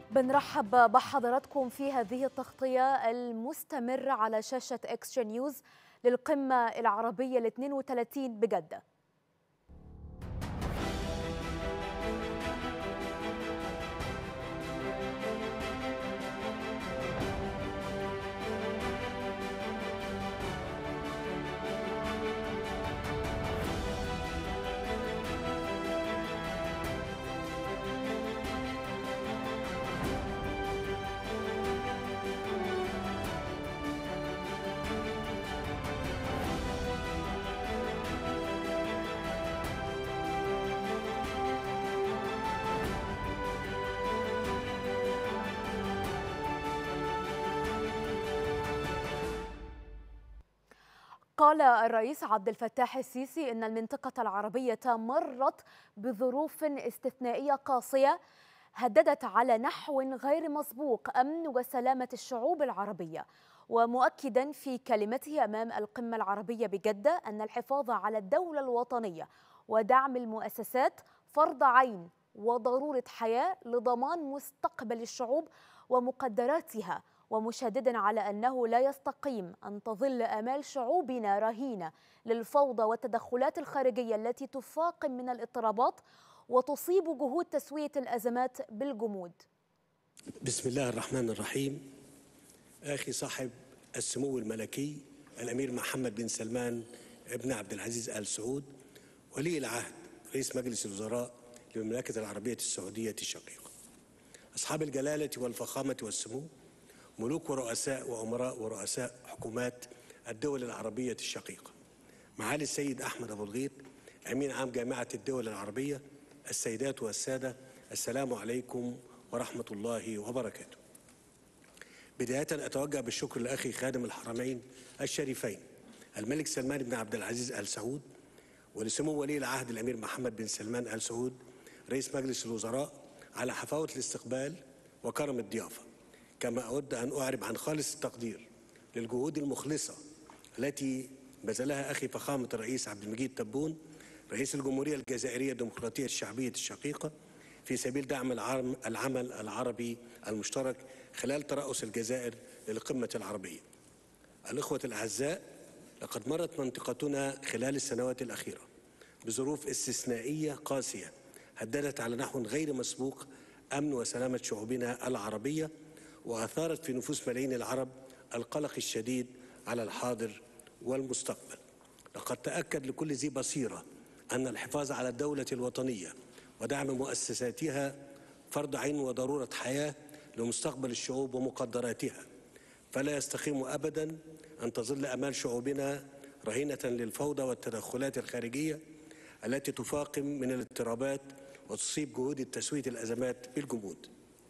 بنرحب بحضراتكم في هذه التغطية المستمرة على شاشة إكسترا نيوز للقمة العربية ال 32 بجدة. قال الرئيس عبد الفتاح السيسي إن المنطقة العربية مرت بظروف استثنائية قاسية هددت على نحو غير مسبوق أمن وسلامة الشعوب العربية، ومؤكدا في كلمته أمام القمة العربية بجدة أن الحفاظ على الدولة الوطنية ودعم المؤسسات فرض عين وضرورة حياة لضمان مستقبل الشعوب ومقدراتها، ومشددا على أنه لا يستقيم أن تظل آمال شعوبنا رهينة للفوضى والتدخلات الخارجية التي تفاقم من الاضطرابات وتصيب جهود تسوية الأزمات بالجمود. بسم الله الرحمن الرحيم. أخي صاحب السمو الملكي الأمير محمد بن سلمان ابن عبد العزيز آل سعود، ولي العهد رئيس مجلس الوزراء للمملكة العربية السعودية الشقيقة، أصحاب الجلالة والفخامة والسمو، ملوك ورؤساء وأمراء ورؤساء حكومات الدول العربية الشقيقة، معالي السيد أحمد أبو الغيط أمين عام جامعة الدول العربية، السيدات والسادة، السلام عليكم ورحمة الله وبركاته. بداية أتوجه بالشكر لأخي خادم الحرمين الشريفين الملك سلمان بن عبد العزيز آل سعود، ولسمو ولي العهد الأمير محمد بن سلمان آل سعود رئيس مجلس الوزراء على حفاوة الاستقبال وكرم الضيافة. كما أود أن أعرب عن خالص التقدير للجهود المخلصة التي بذلها أخي فخامة الرئيس عبد المجيد تبون رئيس الجمهورية الجزائرية الديمقراطية الشعبية الشقيقة في سبيل دعم العمل العربي المشترك خلال ترأس الجزائر للقمة العربية. الإخوة الأعزاء، لقد مرت منطقتنا خلال السنوات الأخيرة بظروف استثنائية قاسية هددت على نحو غير مسبوق أمن وسلامة شعوبنا العربية، وأثارت في نفوس ملايين العرب القلق الشديد على الحاضر والمستقبل. لقد تأكد لكل ذي بصيرة أن الحفاظ على الدولة الوطنية ودعم مؤسساتها فرض عين وضرورة حياة لمستقبل الشعوب ومقدراتها، فلا يستقيم أبدا أن تظل آمال شعوبنا رهينة للفوضى والتدخلات الخارجية التي تفاقم من الاضطرابات وتصيب جهود تسوية الأزمات بالجمود.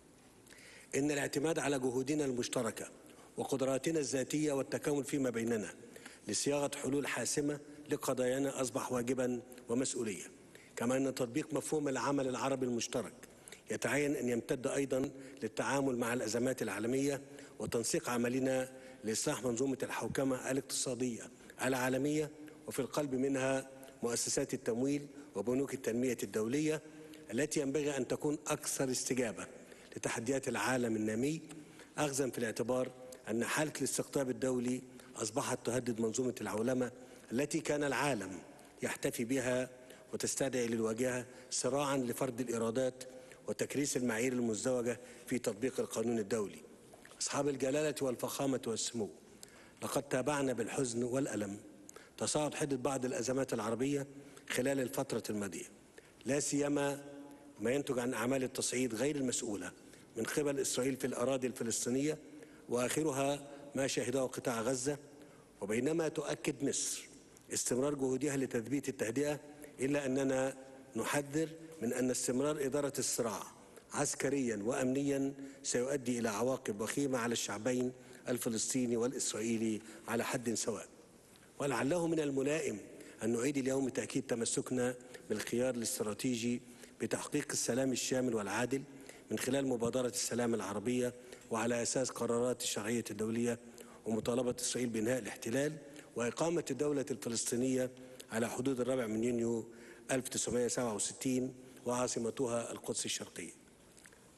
إن الاعتماد على جهودنا المشتركة وقدراتنا الذاتية والتكامل فيما بيننا لصياغة حلول حاسمة لقضايانا أصبح واجبا ومسؤولية، كما أن تطبيق مفهوم العمل العربي المشترك يتعين أن يمتد أيضا للتعامل مع الأزمات العالمية وتنسيق عملنا لإصلاح منظومة الحوكمة الاقتصادية العالمية، وفي القلب منها مؤسسات التمويل وبنوك التنمية الدولية التي ينبغي أن تكون أكثر استجابة لتحديات العالم النامي، أخذا في الاعتبار أن حالة الاستقطاب الدولي أصبحت تهدد منظومة العولمة التي كان العالم يحتفي بها وتستدعي للواجهة صراعا لفرض الإيرادات وتكريس المعايير المزدوجة في تطبيق القانون الدولي. أصحاب الجلالة والفخامة والسمو، لقد تابعنا بالحزن والألم تصاعد حدة بعض الأزمات العربية خلال الفترة الماضية، لا سيما ما ينتج عن أعمال التصعيد غير المسؤولة من قبل إسرائيل في الأراضي الفلسطينية، وآخرها ما شهده قطاع غزة. وبينما تؤكد مصر استمرار جهودها لتثبيت التهدئة، إلا أننا نحذر من أن استمرار إدارة الصراع عسكريا وأمنيا سيؤدي إلى عواقب وخيمة على الشعبين الفلسطيني والإسرائيلي على حد سواء. ولعله من الملائم أن نعيد اليوم تأكيد تمسكنا بالخيار الاستراتيجي بتحقيق السلام الشامل والعادل من خلال مبادرة السلام العربية، وعلى أساس قرارات الشرعية الدولية ومطالبة إسرائيل بإنهاء الاحتلال وإقامة الدولة الفلسطينية على حدود 4 يونيو 1967 وعاصمتها القدس الشرقية.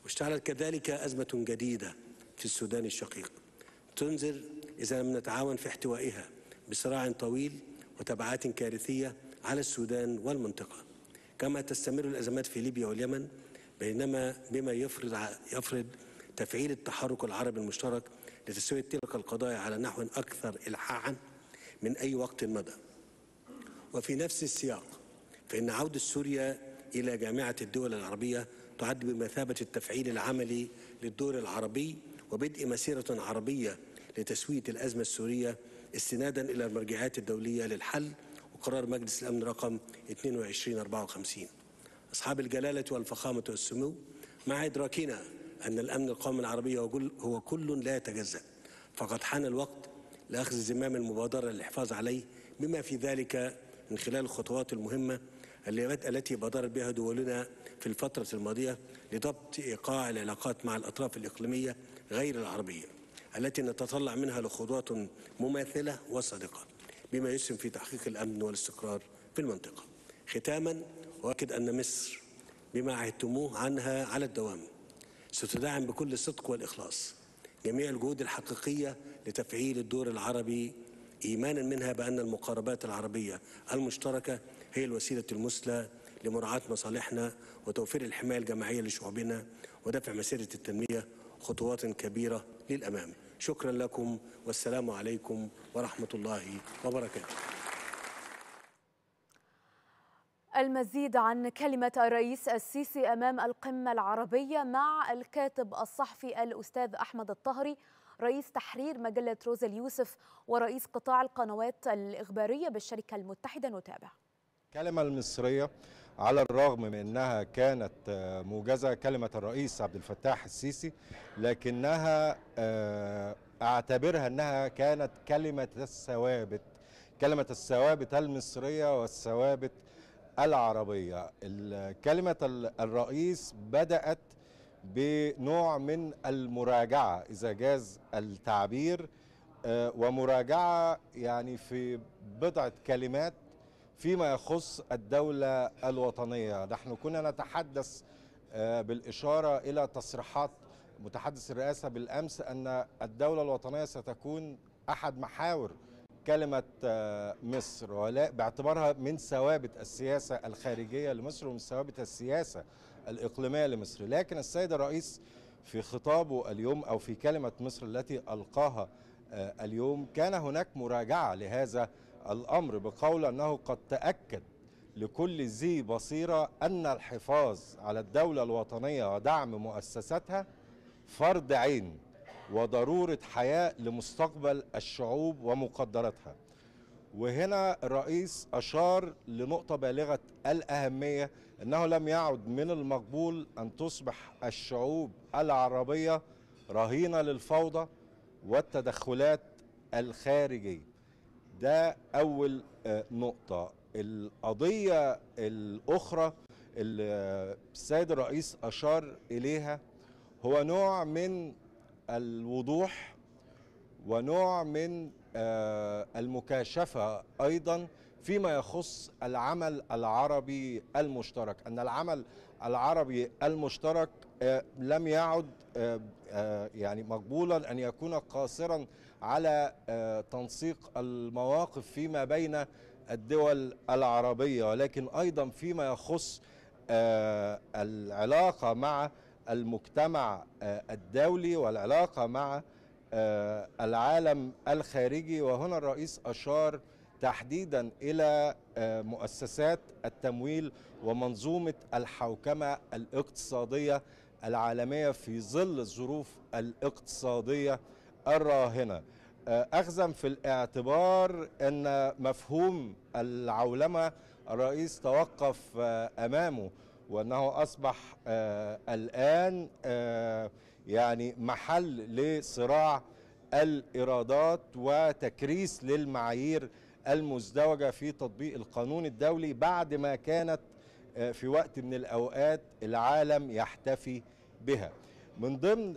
واشتعلت كذلك أزمة جديدة في السودان الشقيق تنذر إذا لم نتعاون في احتوائها بصراع طويل وتبعات كارثية على السودان والمنطقة. كما تستمر الأزمات في ليبيا واليمن، بما يفرض تفعيل التحرك العربي المشترك لتسوية تلك القضايا على نحو أكثر إلحاحا من أي وقت مضى. وفي نفس السياق فإن عودة سوريا إلى جامعة الدول العربية تعد بمثابة التفعيل العملي للدور العربي وبدء مسيرة عربية لتسوية الأزمة السورية استنادا إلى المرجعيات الدولية للحل وقرار مجلس الأمن رقم 2254. أصحاب الجلالة والفخامة والسمو، مع إدراكنا أن الأمن القومي العربي هو كل لا يتجزأ، فقد حان الوقت لأخذ زمام المبادرة للحفاظ عليه، بما في ذلك من خلال الخطوات المهمة التي بادرت بها دولنا في الفترة الماضية لضبط إيقاع العلاقات مع الأطراف الإقليمية غير العربية التي نتطلع منها لخطوات مماثلة وصادقة بما يسهم في تحقيق الأمن والاستقرار في المنطقة. ختاما، أؤكد أن مصر بما عهدتموه عنها على الدوام ستدعم بكل الصدق والإخلاص جميع الجهود الحقيقية لتفعيل الدور العربي، إيمانا منها بأن المقاربات العربية المشتركة هي الوسيلة المثلى لمراعاة مصالحنا وتوفير الحماية الجماعية لشعوبنا ودفع مسيرة التنمية خطوات كبيرة للأمام. شكرا لكم والسلام عليكم ورحمة الله وبركاته. المزيد عن كلمة الرئيس السيسي أمام القمة العربية مع الكاتب الصحفي الأستاذ أحمد الطهري، رئيس تحرير مجلة روز اليوسف ورئيس قطاع القنوات الإخبارية بالشركة المتحدة. نتابع. الكلمة المصرية على الرغم من أنها كانت موجزة كلمة الرئيس عبد الفتاح السيسي، لكنها أعتبرها أنها كانت كلمة الثوابت المصرية والثوابت العربية. كلمة الرئيس بدأت بنوع من المراجعة إذا جاز التعبير، ومراجعة يعني في بضعة كلمات فيما يخص الدولة الوطنية. نحن كنا نتحدث بالإشارة إلى تصريحات متحدث الرئاسة بالأمس أن الدولة الوطنية ستكون أحد محاور كلمة مصر، باعتبارها من ثوابت السياسة الخارجية لمصر ومن ثوابت السياسة الإقليمية لمصر. لكن السيد الرئيس في خطابه اليوم أو في كلمة مصر التي ألقاها اليوم كان هناك مراجعة لهذا الأمر بقول أنه قد تأكد لكل ذي بصيرة أن الحفاظ على الدولة الوطنية ودعم مؤسساتها فرض عين وضرورة حياة لمستقبل الشعوب ومقدراتها. وهنا الرئيس أشار لنقطة بالغة الأهمية، أنه لم يعد من المقبول أن تصبح الشعوب العربية رهينة للفوضى والتدخلات الخارجية. ده أول نقطة. القضية الأخرى اللي السيد الرئيس أشار إليها هو نوع من الوضوح ونوع من المكاشفة أيضا فيما يخص العمل العربي المشترك، أن العمل العربي المشترك لم يعد يعني مقبولا أن يكون قاصرا على تنسيق المواقف فيما بين الدول العربية، ولكن أيضا فيما يخص العلاقة مع المجتمع الدولي والعلاقة مع العالم الخارجي. وهنا الرئيس أشار تحديدا إلى مؤسسات التمويل ومنظومة الحوكمة الاقتصادية العالمية في ظل الظروف الاقتصادية الراهنة، أخذا في الاعتبار أن مفهوم العولمة الرئيس توقف أمامه، وأنه أصبح الآن يعني محل لصراع الإيرادات وتكريس للمعايير المزدوجة في تطبيق القانون الدولي، بعد ما كانت في وقت من الأوقات العالم يحتفي بها. من ضمن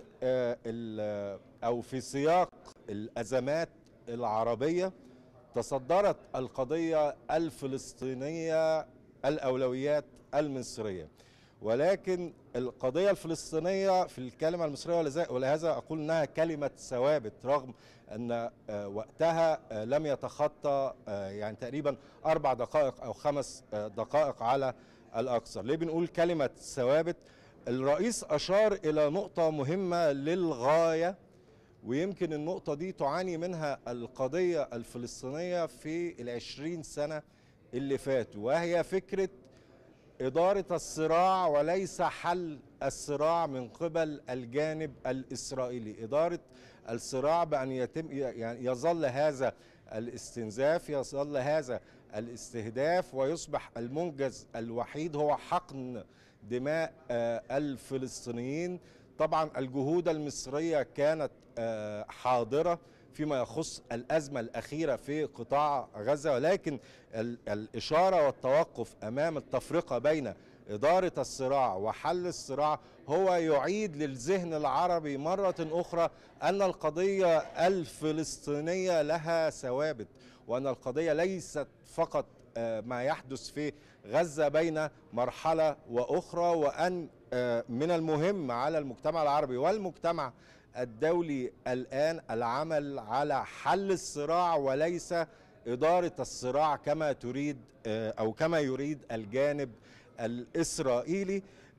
أو في سياق الأزمات العربية تصدرت القضية الفلسطينية الأولويات المصرية، ولكن القضية الفلسطينية في الكلمة المصرية، ولهذا أقول أنها كلمة ثوابت، رغم أن وقتها لم يتخطى يعني تقريبا 4 دقائق أو 5 دقائق على الأكثر. ليه بنقول كلمة ثوابت؟ الرئيس أشار إلى نقطة مهمة للغاية، ويمكن النقطة دي تعاني منها القضية الفلسطينية في ال20 سنة اللي فاتوا، وهي فكرة إدارة الصراع وليس حل الصراع من قبل الجانب الإسرائيلي. إدارة الصراع بأن يتم يعني يظل هذا الاستنزاف، يظل هذا الاستهداف، ويصبح المنجز الوحيد هو حقن دماء الفلسطينيين. طبعا الجهود المصرية كانت حاضرة فيما يخص الأزمة الأخيرة في قطاع غزة، ولكن الإشارة والتوقف أمام التفرقة بين إدارة الصراع وحل الصراع هو يعيد للذهن العربي مرة أخرى أن القضية الفلسطينية لها ثوابت، وأن القضية ليست فقط ما يحدث في غزة بين مرحلة وأخرى، وأن من المهم على المجتمع العربي والمجتمع الدولي الآن العمل على حل الصراع وليس إدارة الصراع كما تريد أو كما يريد الجانب الإسرائيلي.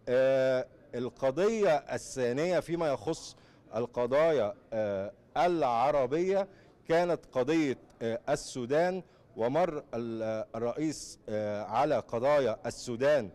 القضية الثانية فيما يخص القضايا العربية كانت قضية السودان، ومر الرئيس على قضايا السودان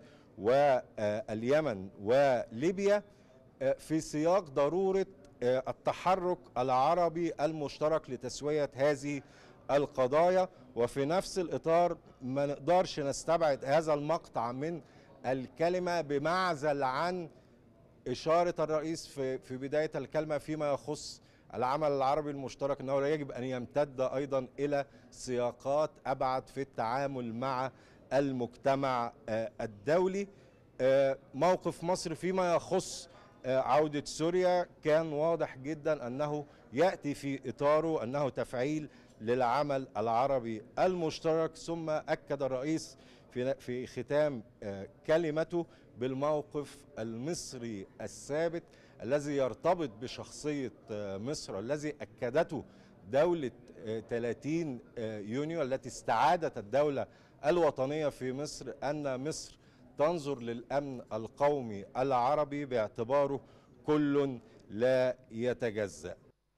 واليمن وليبيا في سياق ضرورة التحرك العربي المشترك لتسوية هذه القضايا. وفي نفس الإطار ما نقدرش نستبعد هذا المقطع من الكلمة بمعزل عن إشارة الرئيس في بداية الكلمة فيما يخص العمل العربي المشترك، أنه يجب أن يمتد أيضا إلى سياقات أبعد في التعامل مع المجتمع الدولي. موقف مصر فيما يخص عودة سوريا كان واضح جدا أنه يأتي في إطاره أنه تفعيل للعمل العربي المشترك. ثم أكد الرئيس في ختام كلمته بالموقف المصري الثابت الذي يرتبط بشخصية مصر، الذي أكدته دولة 30 يونيو التي استعادت الدولة الوطنية في مصر، أن مصر تنظر للأمن القومي العربي باعتباره كل لا يتجزأ.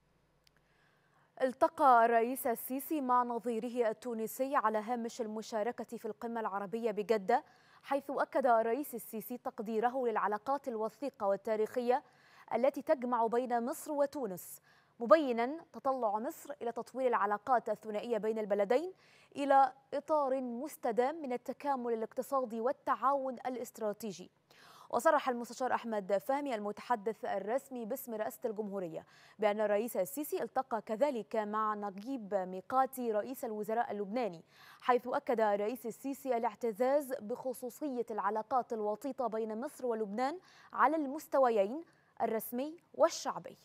التقى الرئيس السيسي مع نظيره التونسي على هامش المشاركة في القمة العربية بجدة، حيث أكد الرئيس السيسي تقديره للعلاقات الوثيقة والتاريخية التي تجمع بين مصر وتونس، مبينا تطلع مصر إلى تطوير العلاقات الثنائية بين البلدين إلى إطار مستدام من التكامل الاقتصادي والتعاون الاستراتيجي. وصرح المستشار أحمد فهمي المتحدث الرسمي باسم رئاسة الجمهورية بأن الرئيس السيسي التقى كذلك مع نجيب ميقاتي رئيس الوزراء اللبناني، حيث أكد الرئيس السيسي الاعتزاز بخصوصية العلاقات الوطيدة بين مصر ولبنان على المستويين الرسمي والشعبي.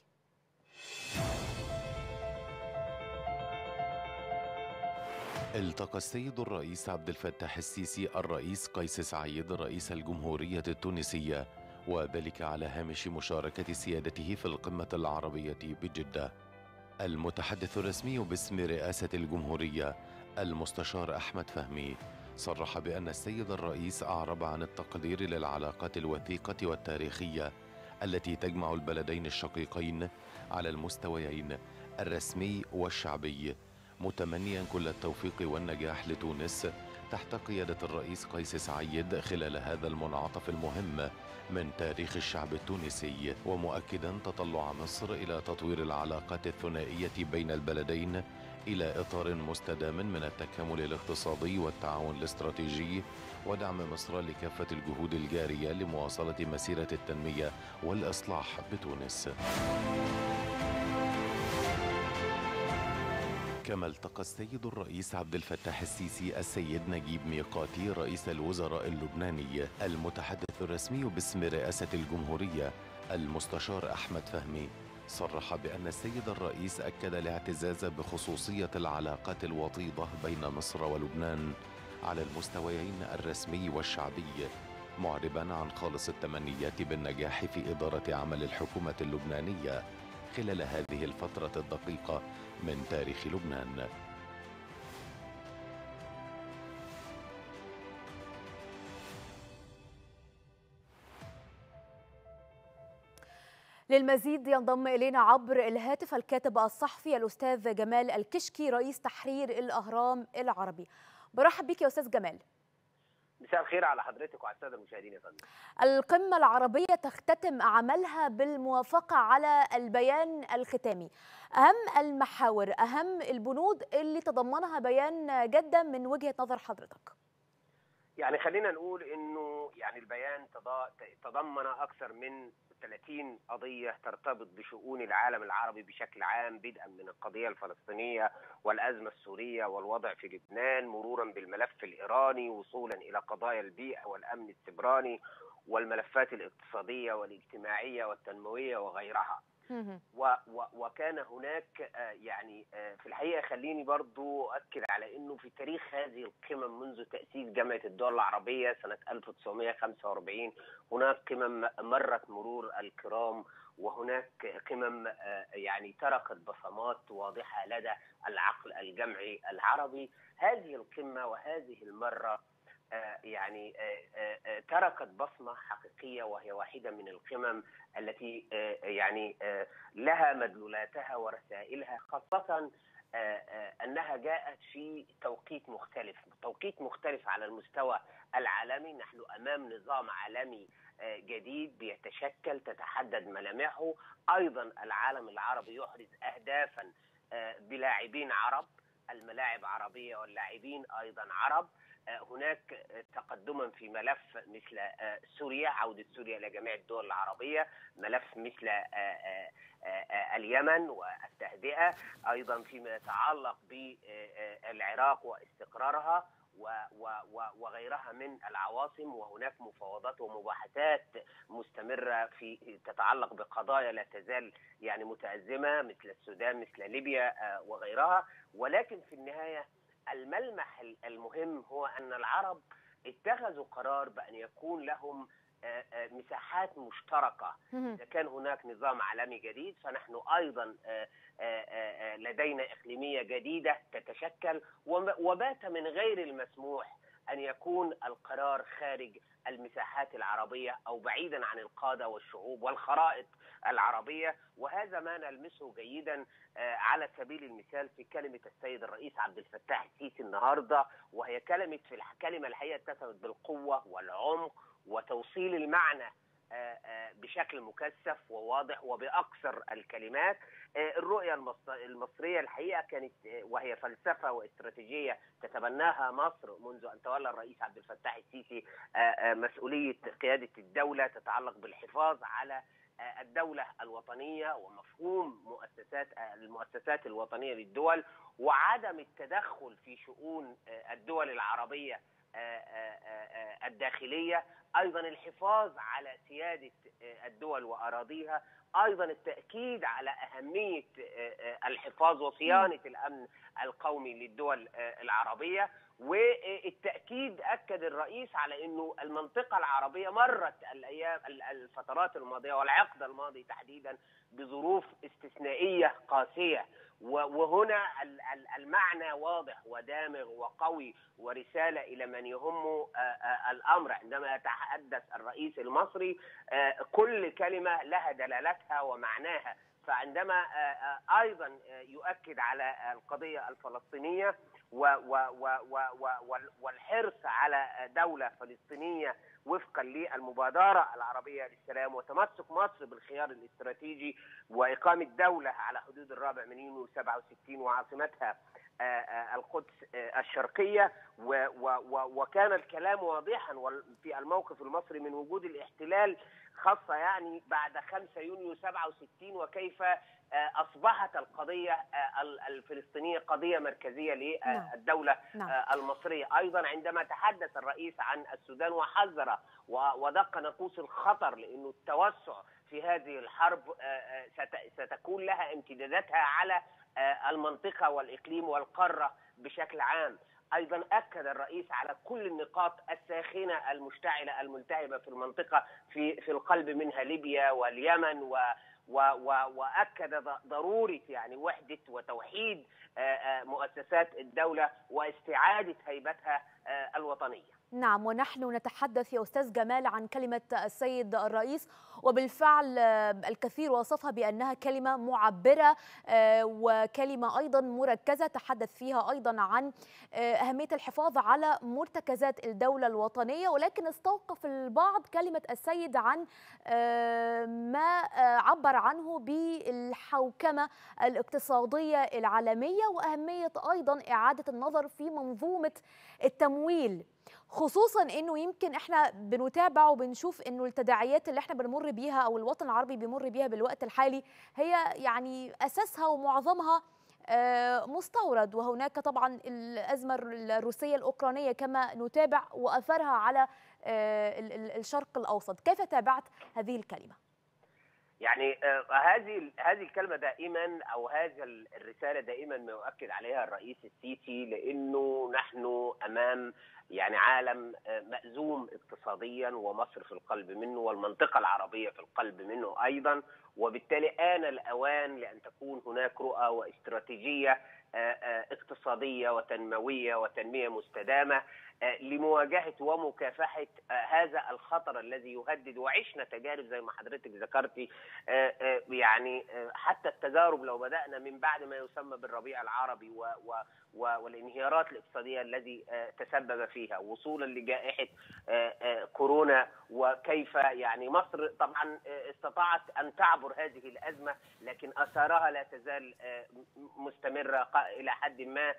التقى السيد الرئيس عبد الفتاح السيسي الرئيس قيس سعيد رئيس الجمهورية التونسية، وذلك على هامش مشاركة سيادته في القمة العربية بجدة. المتحدث الرسمي باسم رئاسة الجمهورية المستشار أحمد فهمي صرح بأن السيد الرئيس أعرب عن التقدير للعلاقات الوثيقة والتاريخية التي تجمع البلدين الشقيقين على المستويين الرسمي والشعبي، متمنيا كل التوفيق والنجاح لتونس تحت قيادة الرئيس قيس سعيد خلال هذا المنعطف المهم من تاريخ الشعب التونسي، ومؤكدا تطلع مصر إلى تطوير العلاقات الثنائية بين البلدين إلى إطار مستدام من التكامل الاقتصادي والتعاون الاستراتيجي، ودعم مصر لكافة الجهود الجارية لمواصلة مسيرة التنمية والإصلاح بتونس. كما التقى السيد الرئيس عبد الفتاح السيسي السيد نجيب ميقاتي رئيس الوزراء اللبناني. المتحدث الرسمي باسم رئاسة الجمهورية المستشار أحمد فهمي صرح بأن السيد الرئيس أكد الاعتزاز بخصوصية العلاقات الوطيدة بين مصر ولبنان على المستويين الرسمي والشعبي، معربا عن خالص التمنيات بالنجاح في إدارة عمل الحكومة اللبنانية خلال هذه الفترة الدقيقة من تاريخ لبنان. للمزيد ينضم إلينا عبر الهاتف الكاتب الصحفي الأستاذ جمال الكشكي رئيس تحرير الأهرام العربي. برحب بك يا أستاذ جمال. مساء الخير على حضرتك وعلى الساده المشاهدين يا فندم. القمة العربية تختتم عملها بالموافقة على البيان الختامي. أهم المحاور، أهم البنود اللي تضمنها بيان جدة من وجهة نظر حضرتك. يعني خلينا نقول انه يعني البيان تضمن اكثر من 30 قضية ترتبط بشؤون العالم العربي بشكل عام، بدءا من القضية الفلسطينية والأزمة السورية والوضع في لبنان، مرورا بالملف الإيراني، وصولا إلى قضايا البيئة والأمن السيبراني والملفات الاقتصادية والاجتماعية والتنموية وغيرها. وكان هناك يعني في الحقيقة خليني برضو أؤكد على أنه في تاريخ هذه القمم منذ تأسيس جامعة الدول العربية سنة 1945 هناك قمم مرت مرور الكرام، وهناك قمم يعني تركت بصمات واضحة لدى العقل الجمعي العربي. هذه القمة وهذه المرة يعني تركت بصمة حقيقية، وهي واحدة من القمم التي يعني لها مدلولاتها ورسائلها، خاصة أنها جاءت في توقيت مختلف على المستوى العالمي. نحن أمام نظام عالمي جديد بيتشكل، تتحدد ملامحه. أيضا العالم العربي يحرز أهدافا بلاعبين عرب، الملاعب عربية واللاعبين أيضا عرب. هناك تقدما في ملف مثل سوريا، عودة سوريا إلى جميع الدول العربية، ملف مثل اليمن والتهدئة، أيضا فيما يتعلق بالعراق واستقرارها وغيرها من العواصم. وهناك مفاوضات ومباحثات مستمرة في تتعلق بقضايا لا تزال يعني متأزمة مثل السودان، مثل ليبيا وغيرها. ولكن في النهاية الملمح المهم هو أن العرب اتخذوا قرار بأن يكون لهم مساحات مشتركة. إذا كان هناك نظام عالمي جديد، فنحن أيضا لدينا إقليمية جديدة تتشكل، وبات من غير المسموح أن يكون القرار خارج المساحات العربية أو بعيدا عن القادة والشعوب والخرائط العربية. وهذا ما نلمسه جيدا على سبيل المثال في كلمة السيد الرئيس عبد الفتاح السيسي النهاردة، وهي كلمة الحقيقة اتسمت بالقوة والعمق وتوصيل المعنى بشكل مكثف وواضح وبأقصر الكلمات. الرؤية المصرية الحقيقة كانت، وهي فلسفة واستراتيجية تتبناها مصر منذ أن تولى الرئيس عبد الفتاح السيسي مسؤولية قيادة الدولة، تتعلق بالحفاظ على الدولة الوطنية ومفهوم المؤسسات الوطنية للدول، وعدم التدخل في شؤون الدول العربية الداخلية، أيضا الحفاظ على سيادة الدول وأراضيها، أيضا التأكيد على أهمية الحفاظ وصيانة الأمن القومي للدول العربية. والتأكيد أكد الرئيس على أنه المنطقة العربية مرت الفترات الماضية والعقد الماضي تحديدا بظروف استثنائية قاسية، وهنا المعنى واضح ودامغ وقوي ورسالة إلى من يهم الأمر. عندما يتحدث الرئيس المصري كل كلمة لها دلالتها ومعناها. فعندما أيضا يؤكد على القضية الفلسطينية والحرص على دولة فلسطينية وفقا للمبادرة العربية للسلام، وتمسك مصر بالخيار الاستراتيجي وإقامة دولة على حدود 4 من يونيو 67 وعاصمتها القدس الشرقية. وكان الكلام واضحا في الموقف المصري من وجود الاحتلال، خاصة يعني بعد 5 يونيو 67، وكيف أصبحت القضية الفلسطينية قضية مركزية للدولة المصرية. أيضا عندما تحدث الرئيس عن السودان وحذر ودق ناقوس الخطر، لأنه التوسع في هذه الحرب ستكون لها امتداداتها على المنطقة والإقليم والقارة بشكل عام. أيضا أكد الرئيس على كل النقاط الساخنة المشتعلة الملتهبة في المنطقة في القلب منها ليبيا واليمن وأكد ضرورة يعني وحدة وتوحيد مؤسسات الدولة واستعادة هيبتها الوطنية. نعم، ونحن نتحدث يا أستاذ جمال عن كلمة السيد الرئيس، وبالفعل الكثير وصفها بأنها كلمة معبرة وكلمة أيضا مركزة تحدث فيها أيضا عن أهمية الحفاظ على مرتكزات الدولة الوطنية، ولكن استوقف البعض كلمة السيد عن ما عبر عنه بالحوكمة الاقتصادية العالمية وأهمية أيضا إعادة النظر في منظومة التمويل، خصوصا انه يمكن احنا بنتابع وبنشوف انه التداعيات اللي احنا بنمر بيها او الوطن العربي بيمر بيها بالوقت الحالي هي يعني اساسها ومعظمها مستورد، وهناك طبعا الازمه الروسيه الاوكرانيه كما نتابع واثرها على الشرق الاوسط. كيف تابعت هذه الكلمه؟ يعني هذه الكلمة دائما أو هذه الرسالة دائما ما يؤكد عليها الرئيس السيسي، لأنه نحن أمام يعني عالم مأزوم اقتصاديا ومصر في القلب منه والمنطقة العربية في القلب منه أيضا، وبالتالي آن الأوان لأن تكون هناك رؤى واستراتيجية اقتصادية وتنموية وتنمية مستدامة لمواجهة ومكافحة هذا الخطر الذي يهدد. وعشنا تجارب زي ما حضرتك ذكرتي، يعني حتى التجارب لو بدأنا من بعد ما يسمى بالربيع العربي والانهيارات الاقتصادية الذي تسبب فيها وصولا لجائحة كورونا، وكيف يعني مصر طبعا استطاعت أن تعبر هذه الأزمة، لكن أثارها لا تزال مستمرة إلى حد ما،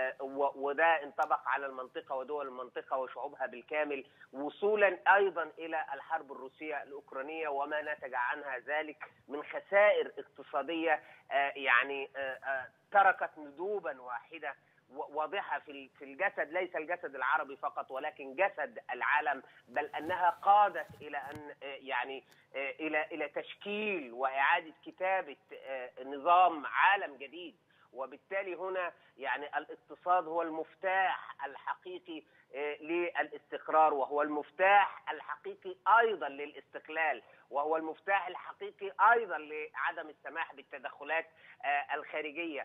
وده انطبق على المنطقة ودول المنطقة وشعوبها بالكامل، وصولا أيضا إلى الحرب الروسية الأوكرانية وما نتج عنها ذلك من خسائر اقتصادية يعني تركت ندوبا واحدة واضحة في الجسد، ليس الجسد العربي فقط ولكن جسد العالم، بل أنها قادت إلى أن يعني إلى تشكيل وإعادة كتابة نظام عالم جديد. وبالتالي هنا يعني الاقتصاد هو المفتاح الحقيقي للاستقرار، وهو المفتاح الحقيقي أيضا للاستقلال، وهو المفتاح الحقيقي أيضا لعدم السماح بالتدخلات الخارجية،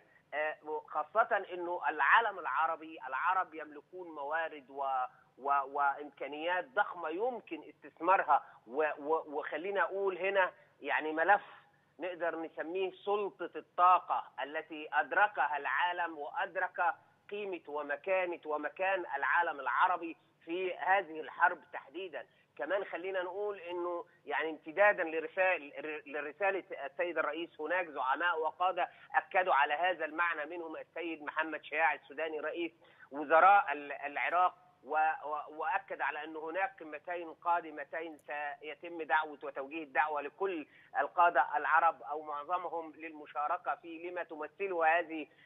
خاصة أنه العالم العرب يملكون موارد وإمكانيات ضخمة يمكن استثمارها، وخلينا أقول هنا يعني ملف نقدر نسميه سلطة الطاقة التي أدركها العالم وأدرك قيمة ومكان العالم العربي في هذه الحرب تحديدا. كمان خلينا نقول انه يعني امتدادا لرسالة السيد الرئيس، هناك زعماء وقادة اكدوا على هذا المعنى، منهم السيد محمد شياع السوداني رئيس وزراء العراق، واكد على ان هناك قمتين قادمتين سيتم دعوه وتوجيه الدعوه لكل القاده العرب او معظمهم للمشاركه في لما تمثله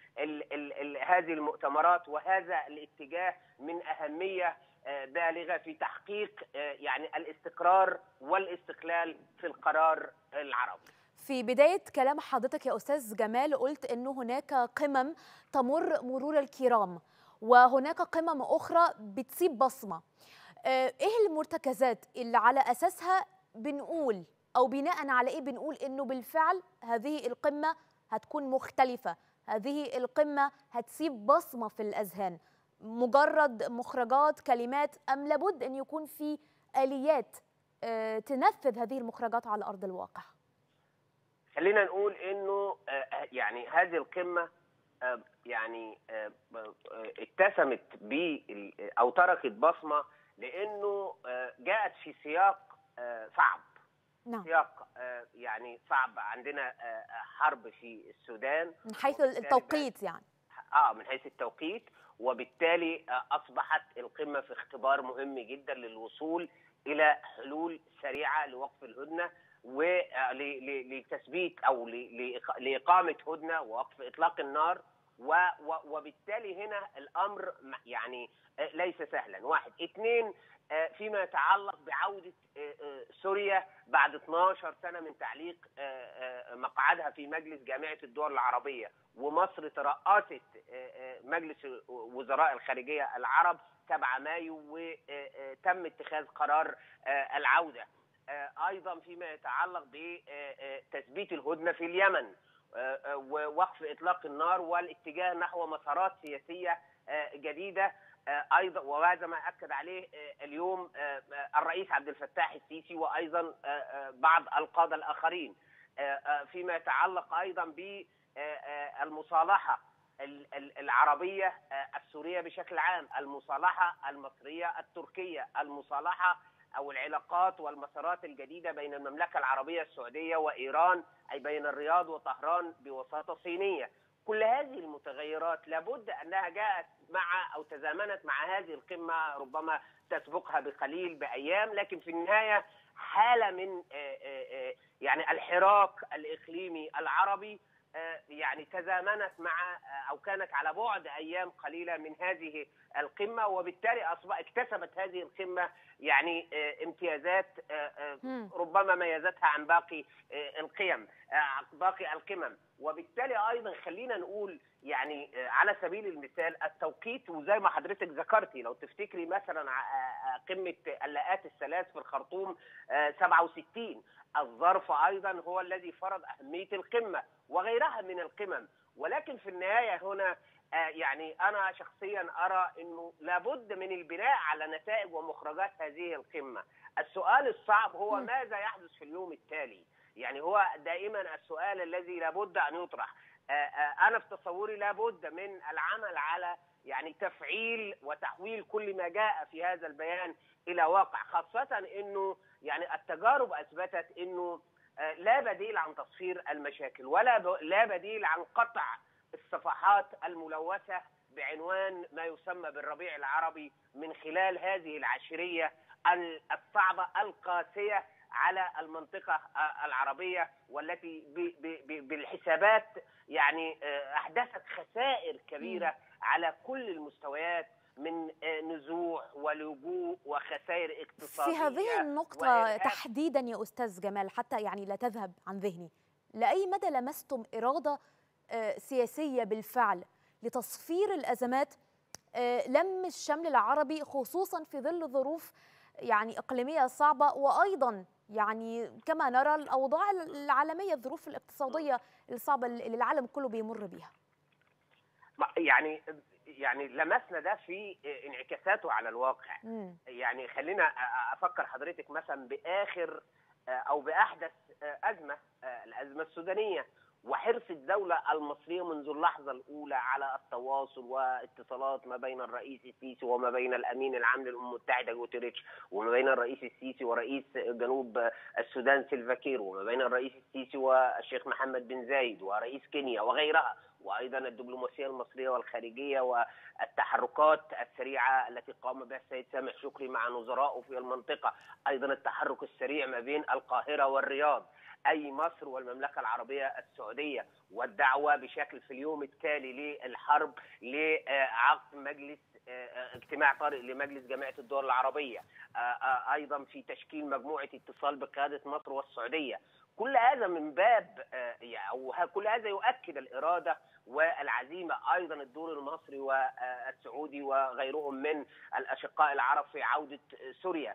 هذه المؤتمرات، وهذا الاتجاه من اهميه بالغه في تحقيق يعني الاستقرار والاستقلال في القرار العربي. في بداية كلام حضرتك يا أستاذ جمال قلت أنه هناك قمم تمر مرور الكرام وهناك قمم أخرى بتسيب بصمة. إيه المرتكزات اللي على أساسها بنقول أو بناء على إيه بنقول أنه بالفعل هذه القمة هتكون مختلفة، هذه القمة هتسيب بصمة في الأذهان؟ مجرد مخرجات كلمات أم لابد أن يكون في آليات تنفذ هذه المخرجات على أرض الواقع؟ خلينا نقول أنه يعني هذه القمة يعني اتسمت أو تركت بصمة لأنه جاءت في سياق صعب. نعم. سياق يعني صعب، عندنا حرب في السودان من حيث التوقيت يعني من حيث التوقيت، وبالتالي أصبحت القمة في اختبار مهم جدا للوصول إلى حلول سريعة لوقف الهدنة ولتثبيت أو لإقامة هدنة ووقف إطلاق النار، وبالتالي هنا الأمر يعني ليس سهلا. واحد. اثنين، فيما يتعلق بعودة سوريا بعد 12 سنة من تعليق مقعدها في مجلس جامعة الدول العربية، ومصر ترأست مجلس وزراء الخارجية العرب 7 مايو وتم اتخاذ قرار العودة. أيضا فيما يتعلق بتثبيت الهدنة في اليمن ووقف إطلاق النار والاتجاه نحو مسارات سياسية جديدة ايضا، وهذا ما اكد عليه اليوم الرئيس عبد الفتاح السيسي وايضا بعض القاده الاخرين. فيما يتعلق ايضا بالمصالحه العربيه السوريه بشكل عام، المصالحه المصريه التركيه، المصالحه او العلاقات والمسارات الجديده بين المملكه العربيه السعوديه وايران، اي بين الرياض وطهران بوساطه صينيه. كل هذه المتغيرات لابد انها جاءت مع او تزامنت مع هذه القمه، ربما تسبقها بقليل بايام، لكن في النهايه حاله من يعني الحراك الاقليمي العربي يعني تزامنت مع او كانت على بعد ايام قليله من هذه القمه، وبالتالي اكتسبت هذه القمه يعني امتيازات ربما ميزتها عن باقي القمم. وبالتالي ايضا خلينا نقول يعني على سبيل المثال التوقيت، وزي ما حضرتك ذكرتي لو تفتكري مثلا قمه اللاءات الثلاث في الخرطوم 67، الظرف ايضا هو الذي فرض اهميه القمه وغيرها من القمم. ولكن في النهايه هنا يعني انا شخصيا ارى انه لابد من البناء على نتائج ومخرجات هذه القمه. السؤال الصعب هو ماذا يحدث في اليوم التالي، يعني هو دائما السؤال الذي لابد ان يطرح. انا في تصوري لابد من العمل على يعني تفعيل وتحويل كل ما جاء في هذا البيان الى واقع، خاصه انه يعني التجارب اثبتت انه لا بديل عن تصفير المشاكل لا بديل عن قطع الصفحات الملوثة بعنوان ما يسمى بالربيع العربي من خلال هذه العشرية الصعبة القاسية على المنطقة العربية، والتي بالحسابات يعني أحدثت خسائر كبيرة على كل المستويات من نزوح ولجوء وخسائر اقتصادية. في هذه النقطة تحديدا يا أستاذ جمال، حتى يعني لا تذهب عن ذهني، لأي مدى لمستم إرادة سياسية بالفعل لتصفير الأزمات، لم الشمل العربي خصوصا في ظل ظروف يعني إقليمية صعبة، وأيضا يعني كما نرى الأوضاع العالمية، الظروف الاقتصادية الصعبة اللي العالم كله بيمر بيها؟ يعني لمسنا ده في انعكاساته على الواقع. يعني خلينا أفكر حضرتك مثلا بآخر أو بأحدث أزمة، الأزمة السودانية، وحرص الدولة المصرية منذ اللحظة الأولى على التواصل واتصالات ما بين الرئيس السيسي وما بين الأمين العام للأمم المتحدة غوتيريتش، وما بين الرئيس السيسي ورئيس جنوب السودان سيلفا كير، وما بين الرئيس السيسي والشيخ محمد بن زايد ورئيس كينيا وغيرها، وأيضا الدبلوماسية المصرية والخارجية والتحركات السريعة التي قام بها السيد سامح شكري مع نظرائه في المنطقة، أيضا التحرك السريع ما بين القاهرة والرياض، أي مصر والمملكة العربية السعودية، والدعوة بشكل في اليوم التالي للحرب لعقد مجلس اجتماع طارئ لمجلس جامعة الدول العربية، أيضا في تشكيل مجموعة اتصال بقيادة مصر والسعودية. كل هذا من باب كل هذا يؤكد الإرادة والعزيمة، أيضا الدور المصري والسعودي وغيرهم من الأشقاء العرب في عودة سوريا،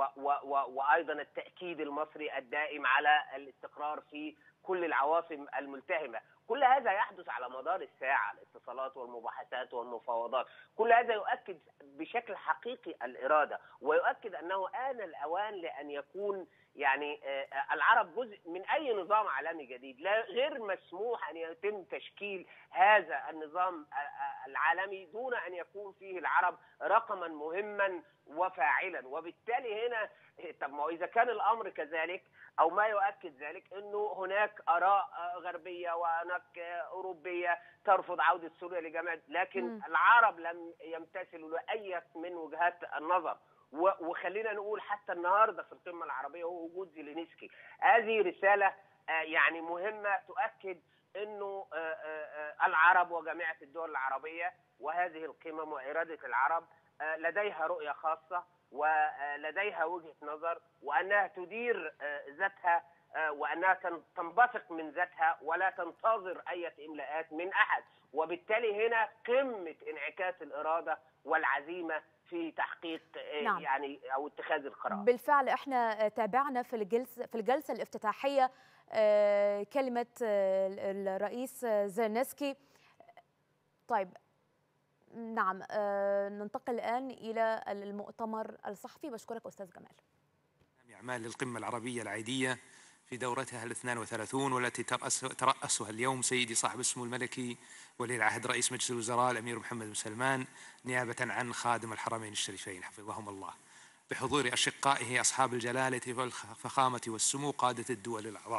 وأيضا التأكيد المصري الدائم على الاستقرار في كل العواصم الملتهمة. كل هذا يحدث على مدار الساعة، الاتصالات والمباحثات والمفاوضات، كل هذا يؤكد بشكل حقيقي الإرادة، ويؤكد أنه آن الأوان لأن يكون يعني العرب جزء من أي نظام عالمي جديد. لا غير مسموح أن يتم تشكيل هذا النظام العالمي دون أن يكون فيه العرب رقما مهما وفاعلا. وبالتالي هنا طب ما إذا كان الأمر كذلك أو ما يؤكد ذلك أنه هناك آراء غربية وهناك أوروبية ترفض عودة سوريا لجماعة، لكن العرب لم يمتثلوا لأي من وجهات النظر. وخلينا نقول حتى النهارده في القمه العربيه هو وجود زيلينسكي. هذه رساله يعني مهمه تؤكد انه العرب وجامعه الدول العربيه وهذه القمم واراده العرب لديها رؤيه خاصه ولديها وجهة نظر، وأنها تدير ذاتها، وأنها تنبثق من ذاتها ولا تنتظر أي إملاءات من أحد. وبالتالي هنا قمة انعكاس الإرادة والعزيمة في تحقيق نعم. يعني أو اتخاذ القرار. بالفعل احنا تابعنا في الجلسة الافتتاحية كلمة الرئيس زيلينسكي. طيب نعم، ننتقل الآن إلى المؤتمر الصحفي. بشكرك أستاذ جمال. أعمال القمة العربية العيدية في دورتها ال32 والتي ترأسها اليوم سيدي صاحب السمو الملكي ولي العهد رئيس مجلس الوزراء الأمير محمد بن سلمان نيابة عن خادم الحرمين الشريفين حفظهم الله، بحضور أشقائه أصحاب الجلالة والفخامة والسمو قادة الدول الأعضاء.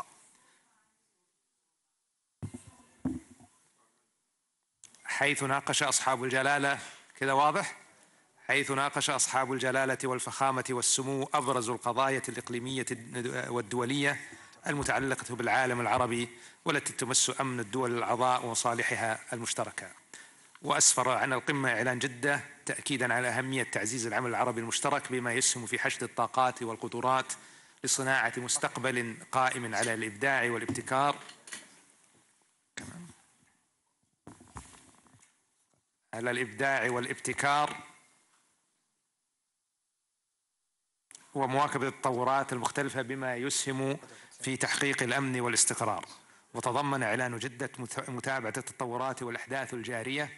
حيث ناقش أصحاب الجلالة كذا واضح؟ حيث ناقش أصحاب الجلالة والفخامة والسمو أبرز القضايا الإقليمية والدولية المتعلقة بالعالم العربي والتي تمس أمن الدول الأعضاء ومصالحها المشتركة. وأسفر عن القمة إعلان جدة تأكيدا على أهمية تعزيز العمل العربي المشترك بما يسهم في حشد الطاقات والقدرات لصناعة مستقبل قائم على الإبداع والابتكار ومواكبة التطورات المختلفة بما يسهم في تحقيق الأمن والاستقرار. وتضمن إعلان جدة متابعة التطورات والأحداث الجارية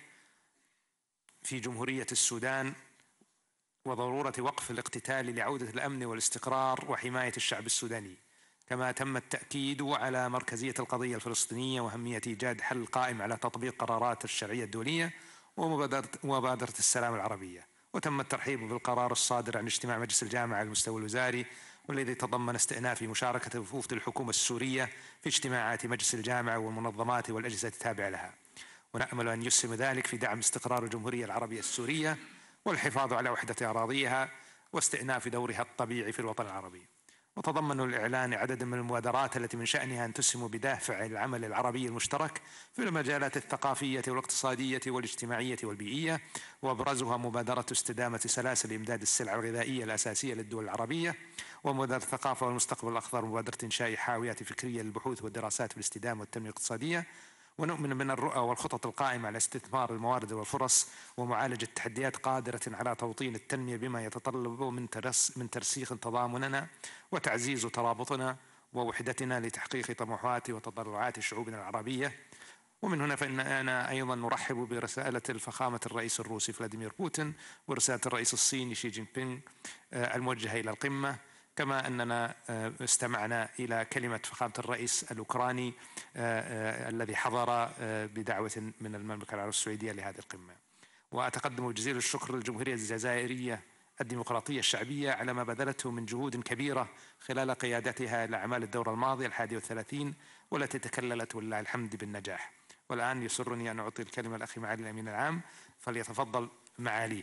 في جمهورية السودان وضرورة وقف الاقتتال لعودة الأمن والاستقرار وحماية الشعب السوداني. كما تم التأكيد على مركزية القضية الفلسطينية وأهمية إيجاد حل قائم على تطبيق قرارات الشرعية الدولية ومبادرة السلام العربية. وتم الترحيب بالقرار الصادر عن اجتماع مجلس الجامعة على المستوى الوزاري والذي تضمن استئناف مشاركة وفود الحكومة السورية في اجتماعات مجلس الجامعة والمنظمات والأجهزة التابعة لها. ونأمل أن يسهم ذلك في دعم استقرار الجمهورية العربية السورية والحفاظ على وحدة أراضيها واستئناف دورها الطبيعي في الوطن العربي. وتضمن الإعلان عدد من المبادرات التي من شأنها أن تسهم بدافع العمل العربي المشترك في المجالات الثقافية والاقتصادية والاجتماعية والبيئية، وأبرزها مبادرة استدامة سلاسل إمداد السلع الغذائية الأساسية للدول العربية، ومبادرة الثقافة والمستقبل الأخضر، مبادرة إنشاء حاويات فكرية للبحوث والدراسات في الاستدامة والتنمية الاقتصادية. ونؤمن من الرؤى والخطط القائمة على استثمار الموارد والفرص ومعالجة التحديات قادرة على توطين التنمية بما يتطلب من ترسيخ تضامننا وتعزيز ترابطنا ووحدتنا لتحقيق طموحات وتطلعات شعوبنا العربية. ومن هنا فإننا أيضا نرحب برسالة الفخامة الرئيس الروسي فلاديمير بوتين ورسالة الرئيس الصيني شي جين بينغ الموجهة إلى القمة، كما أننا استمعنا إلى كلمة فخامة الرئيس الأوكراني الذي حضر بدعوة من المملكة العربية السعودية لهذه القمة. وأتقدم بجزيل الشكر للجمهورية الجزائرية الديمقراطية الشعبية على ما بذلته من جهود كبيرة خلال قيادتها لأعمال الدورة الماضية 31 والتي تكللت ولله الحمد بالنجاح. والآن يسرني أن أعطي الكلمة الأخي معالي الأمين العام، فليتفضل معاليه.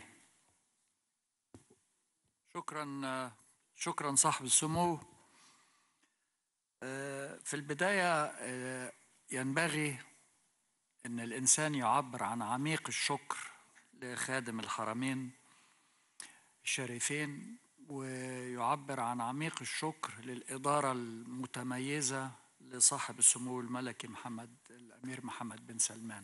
شكرا صاحب السمو. في البداية ينبغي أن الإنسان يعبر عن عميق الشكر لخادم الحرمين الشريفين، ويعبر عن عميق الشكر للإدارة المتميزة لصاحب السمو الملكي الأمير محمد بن سلمان.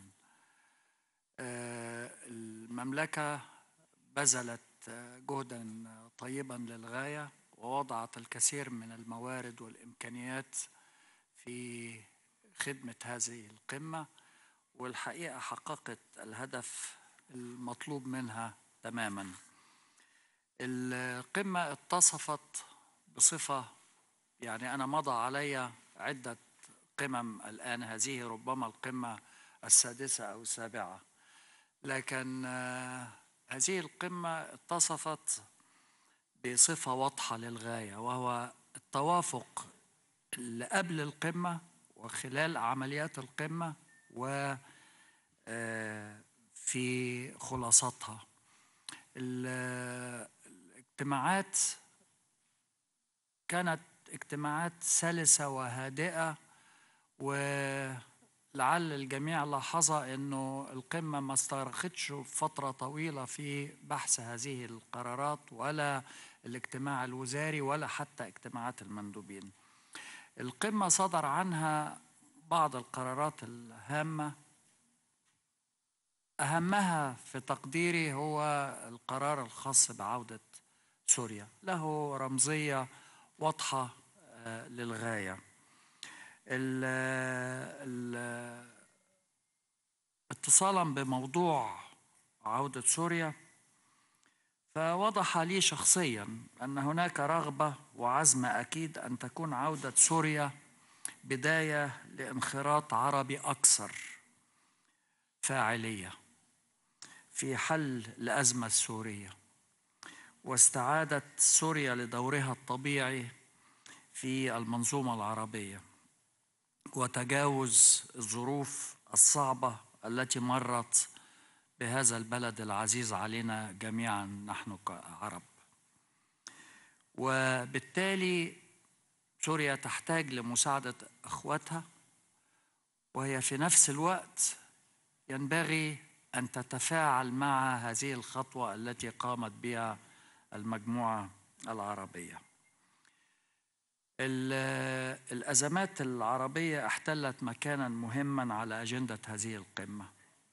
المملكة بذلت جهدا طيبا للغاية ووضعت الكثير من الموارد والإمكانيات في خدمة هذه القمة، والحقيقة حققت الهدف المطلوب منها تماما. القمة اتصفت بصفة، يعني أنا مضى علي عدة قمم الآن، هذه ربما القمة السادسة أو السابعة، لكن هذه القمة اتصفت بصفة واضحة للغاية، وهو التوافق اللي قبل القمة وخلال عمليات القمة وفي خلاصتها. الاجتماعات كانت اجتماعات سلسة وهادئة، ولم لعل الجميع لاحظ أنه القمة ما استغرقتش فترة طويلة في بحث هذه القرارات ولا الاجتماع الوزاري ولا حتى اجتماعات المندوبين. القمة صدر عنها بعض القرارات الهامة، أهمها في تقديري هو القرار الخاص بعودة سوريا، له رمزية واضحة للغاية. اتصالا بموضوع عودة سوريا، فوضح لي شخصيا أن هناك رغبة وعزم أكيد أن تكون عودة سوريا بداية لانخراط عربي أكثر فاعلية في حل الأزمة السورية واستعادة سوريا لدورها الطبيعي في المنظومة العربية وتجاوز الظروف الصعبة التي مرت بهذا البلد العزيز علينا جميعا نحن كعرب. وبالتالي سوريا تحتاج لمساعدة أخواتها، وهي في نفس الوقت ينبغي أن تتفاعل مع هذه الخطوة التي قامت بها المجموعة العربية. الأزمات العربية احتلت مكانا مهما على أجندة هذه القمة.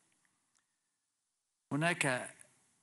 هناك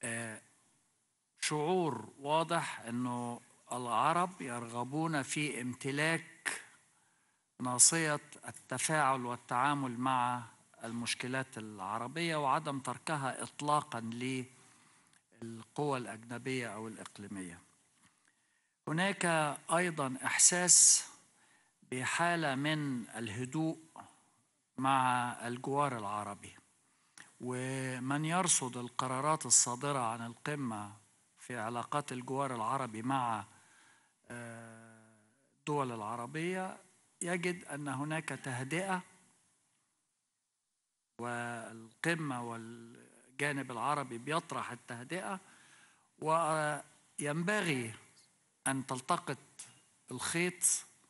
شعور واضح أنه العرب يرغبون في امتلاك ناصية التفاعل والتعامل مع المشكلات العربية وعدم تركها إطلاقا للقوى الأجنبية أو الإقليمية. هناك أيضا إحساس بحالة من الهدوء مع الجوار العربي، ومن يرصد القرارات الصادرة عن القمة في علاقات الجوار العربي مع الدول العربية يجد أن هناك تهدئة، والقمة والجانب العربي بيطرح التهدئة، وينبغي أن تلتقط الخيط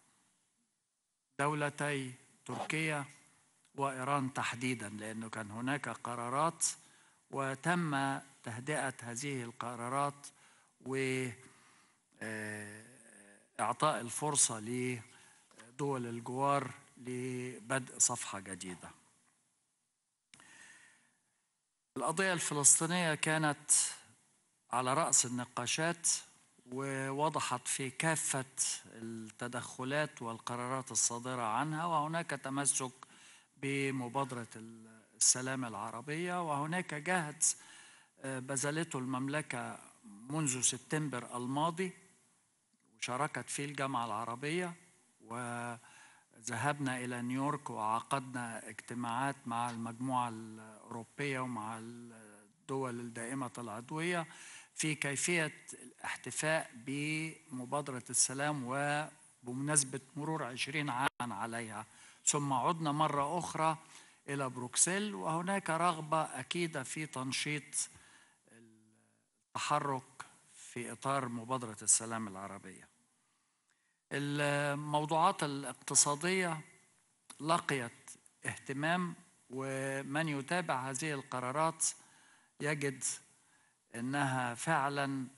دولتي تركيا وإيران تحديدا، لأنه كان هناك قرارات وتم تهدئة هذه القرارات وإعطاء الفرصة لدول الجوار لبدء صفحة جديدة. القضية الفلسطينية كانت على رأس النقاشات ووضحت في كافة التدخلات والقرارات الصادرة عنها، وهناك تمسك بمبادرة السلام العربية، وهناك جهد بذلته المملكة منذ سبتمبر الماضي وشاركت فيه الجامعة العربية، وذهبنا إلى نيويورك وعقدنا اجتماعات مع المجموعة الأوروبية ومع الدول الدائمة العضوية في كيفية الاحتفاء بمبادرة السلام وبمناسبة مرور 20 عاما عليها. ثم عدنا مرة أخرى إلى بروكسل، وهناك رغبة أكيدة في تنشيط التحرك في إطار مبادرة السلام العربية. الموضوعات الاقتصادية لقيت اهتمام، ومن يتابع هذه القرارات يجد أنها فعلا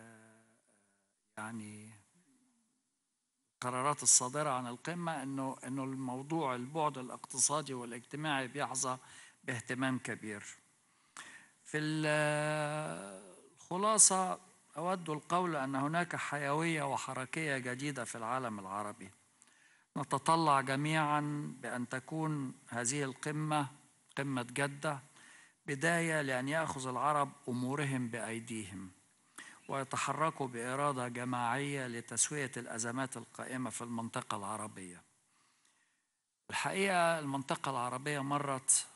يعني القرارات الصادرة عن القمة أنه الموضوع البعد الاقتصادي والاجتماعي بيحظى باهتمام كبير. في الخلاصة أود القول أن هناك حيوية وحركية جديدة في العالم العربي. نتطلع جميعا بأن تكون هذه القمة، قمة جدة، بداية لأن يأخذ العرب أمورهم بأيديهم ويتحركوا بإرادة جماعية لتسوية الأزمات القائمة في المنطقة العربية. الحقيقة المنطقة العربية مرت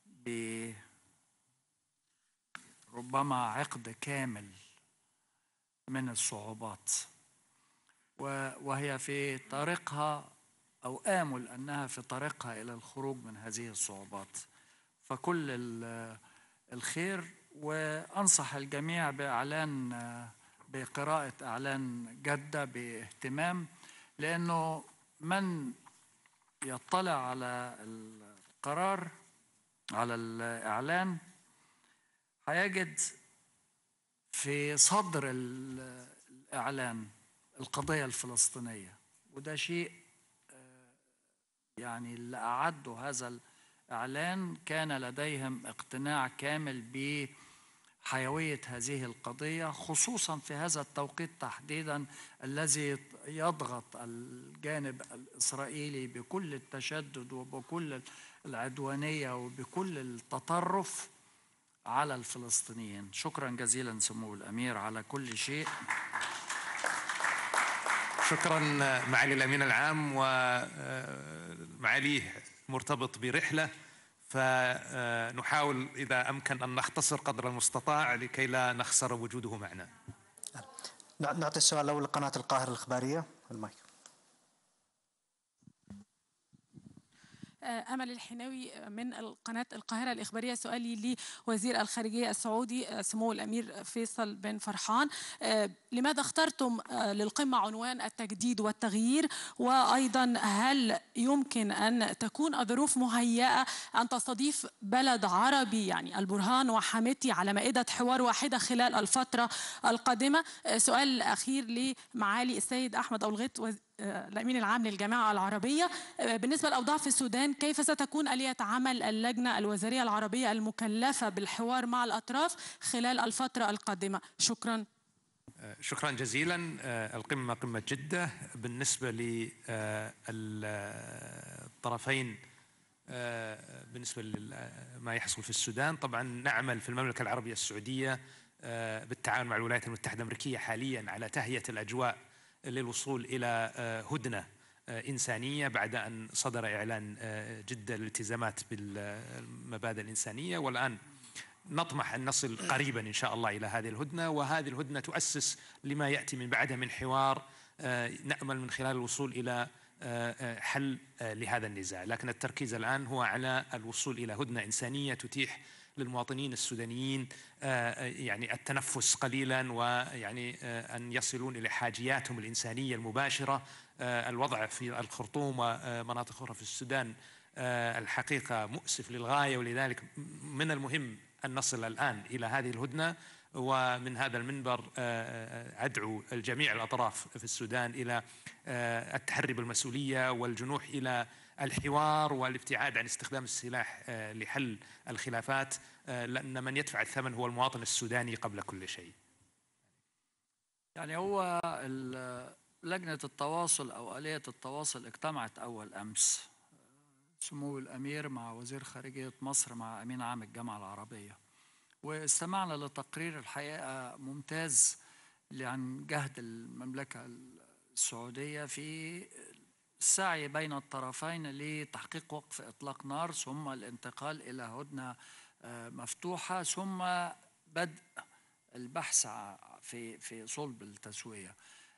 بربما عقد كامل من الصعوبات، وهي في طريقها أو آمل أنها في طريقها إلى الخروج من هذه الصعوبات. فكل الخير، وأنصح الجميع بقراءة إعلان جدة باهتمام، لأنه من يطلع على القرار على الإعلان هيجد في صدر الإعلان القضية الفلسطينية، وده شيء يعني اللي أعدوا هذا الإعلان كان لديهم اقتناع كامل بحيوية هذه القضية، خصوصا في هذا التوقيت تحديدا الذي يضغط الجانب الإسرائيلي بكل التشدد وبكل العدوانية وبكل التطرف على الفلسطينيين. شكرا جزيلا سمو الأمير على كل شيء. شكرا معالي الأمين العام، ومعاليه مرتبط برحلة، فنحاول إذا أمكن أن نختصر قدر المستطاع لكي لا نخسر وجوده معنا. نعطي السؤال الأول لقناة القاهرة الإخبارية. المايك. أمل الحناوي من قناة القاهرة الإخبارية. سؤالي لوزير الخارجية السعودي سمو الأمير فيصل بن فرحان، لماذا اخترتم للقمة عنوان التجديد والتغيير؟ وأيضا هل يمكن أن تكون الظروف مهيئة أن تستضيف بلد عربي يعني البرهان وحميتي على مائدة حوار واحدة خلال الفترة القادمة؟ سؤال الأخير لمعالي السيد أحمد أبو الغيط الأمين العام للجامعة العربية، بالنسبة للأوضاع في السودان كيف ستكون آلية عمل اللجنة الوزارية العربية المكلفة بالحوار مع الأطراف خلال الفترة القادمة؟ شكرا. شكرا جزيلا. القمة قمة جدة. بالنسبة للطرفين بالنسبة لما يحصل في السودان، طبعا نعمل في المملكة العربية السعودية بالتعاون مع الولايات المتحدة الأمريكية حاليا على تهيئة الأجواء للوصول إلى هدنة إنسانية بعد أن صدر إعلان جدة للالتزامات بالمبادئ الإنسانية، والآن نطمح أن نصل قريبا إن شاء الله إلى هذه الهدنة، وهذه الهدنة تؤسس لما يأتي من بعدها من حوار نأمل من خلال الوصول إلى حل لهذا النزاع. لكن التركيز الآن هو على الوصول إلى هدنة إنسانية تتيح للمواطنين السودانيين يعني التنفس قليلا، ويعني أن يصلون إلى حاجياتهم الإنسانية المباشرة. الوضع في الخرطوم ومناطق أخرى في السودان الحقيقة مؤسف للغاية، ولذلك من المهم أن نصل الآن إلى هذه الهدنة. ومن هذا المنبر أدعو الجميع الأطراف في السودان إلى التحري بالمسؤولية والجنوح إلى الحوار والابتعاد عن استخدام السلاح لحل الخلافات، لأن من يدفع الثمن هو المواطن السوداني قبل كل شيء. يعني هو لجنة التواصل أو آلية التواصل اجتمعت أول أمس سمو الأمير مع وزير خارجية مصر مع أمين عام الجامعة العربية، واستمعنا لتقرير الحقيقة ممتاز عن جهد المملكة السعودية في السعي بين الطرفين لتحقيق وقف إطلاق نار، ثم الانتقال إلى هدنة مفتوحة، ثم بدء البحث في صلب التسوية.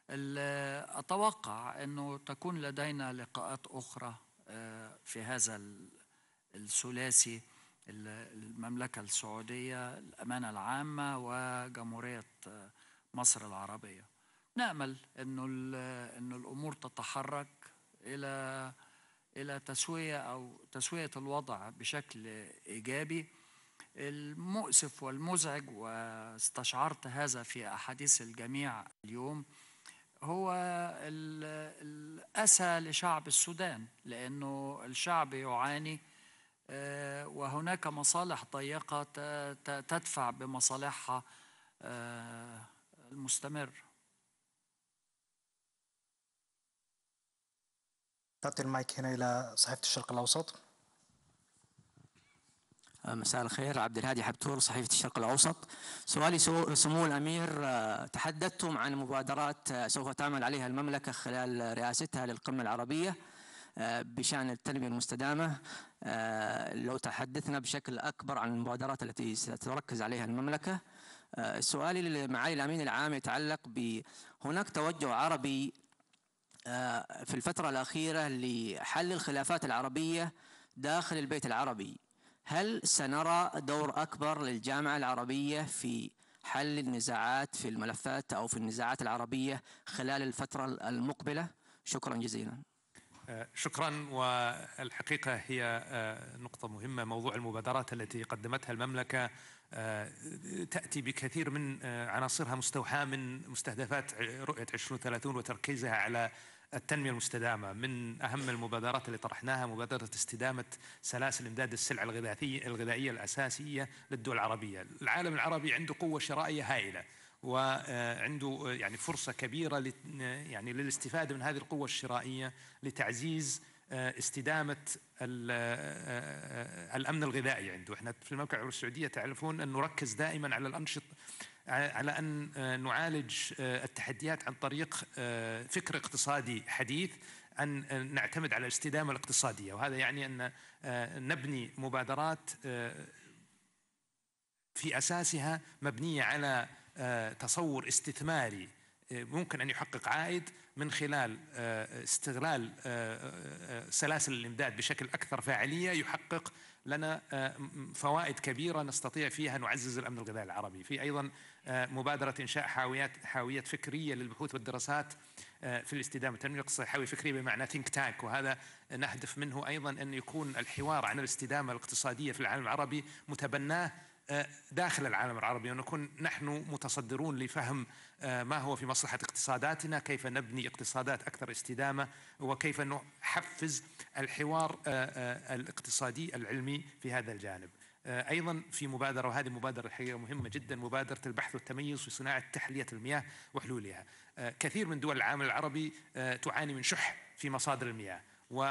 أتوقع أنه تكون لدينا لقاءات أخرى في هذا الثلاثي، المملكة السعودية، الأمانة العامة، وجمهورية مصر العربية. نأمل أنه الأمور تتحرك إلى تسوية الوضع بشكل إيجابي. المؤسف والمزعج، واستشعرت هذا في أحاديث الجميع اليوم، هو الأسى لشعب السودان، لأنه الشعب يعاني وهناك مصالح ضيقة تدفع بمصالحها المستمر. تعطي المايك هنا إلى صحيفة الشرق الأوسط. مساء الخير، عبد الهادي حبتور، صحيفة الشرق الأوسط. سؤالي سمو الأمير، تحدثتم عن مبادرات سوف تعمل عليها المملكة خلال رئاستها للقمة العربية بشأن التنمية المستدامة. لو تحدثنا بشكل أكبر عن المبادرات التي ستركز عليها المملكة. سؤالي لمعالي الأمين العام يتعلق هناك توجه عربي في الفترة الأخيرة لحل الخلافات العربية داخل البيت العربي. هل سنرى دور أكبر للجامعة العربية في حل النزاعات في الملفات أو في النزاعات العربية خلال الفترة المقبلة؟ شكرا جزيلا. شكرا. والحقيقة هي نقطة مهمة. موضوع المبادرات التي قدمتها المملكة تأتي بكثير من عناصرها مستوحاة من مستهدفات رؤية 2030 وتركيزها على التنمية المستدامة. من أهم المبادرات اللي طرحناها مبادرة استدامة سلاسل إمداد السلع الغذائية الأساسية للدول العربية. العالم العربي عنده قوة شرائية هائلة، وعنده يعني فرصة كبيرة يعني للاستفادة من هذه القوة الشرائية لتعزيز استدامة الأمن الغذائي عنده. احنا في المملكة العربية السعودية تعرفون أن نركز دائما على الأنشطة، على أن نعالج التحديات عن طريق فكر اقتصادي حديث، أن نعتمد على الاستدامة الاقتصادية. وهذا يعني أن نبني مبادرات في أساسها مبنية على تصور استثماري ممكن أن يحقق عائد من خلال استغلال سلاسل الإمداد بشكل أكثر فاعلية، يحقق لنا فوائد كبيرة نستطيع فيها نعزز الأمن الغذائي العربي. في أيضا مبادرة إنشاء حاويات فكرية للبحوث والدراسات في الاستدامة. التنمية الاقتصادية حاوية فكرية بمعنى ثينك تانك، وهذا نهدف منه أيضا أن يكون الحوار عن الاستدامة الاقتصادية في العالم العربي متبناه داخل العالم العربي، ونكون نحن متصدرون لفهم ما هو في مصلحة اقتصاداتنا، كيف نبني اقتصادات أكثر استدامة، وكيف نحفز الحوار الاقتصادي العلمي في هذا الجانب. أيضا في مبادرة، وهذه مبادرة الحقيقة مهمة جدا، مبادرة البحث والتميز في صناعة تحلية المياه وحلولها. كثير من دول العالم العربي تعاني من شح في مصادر المياه،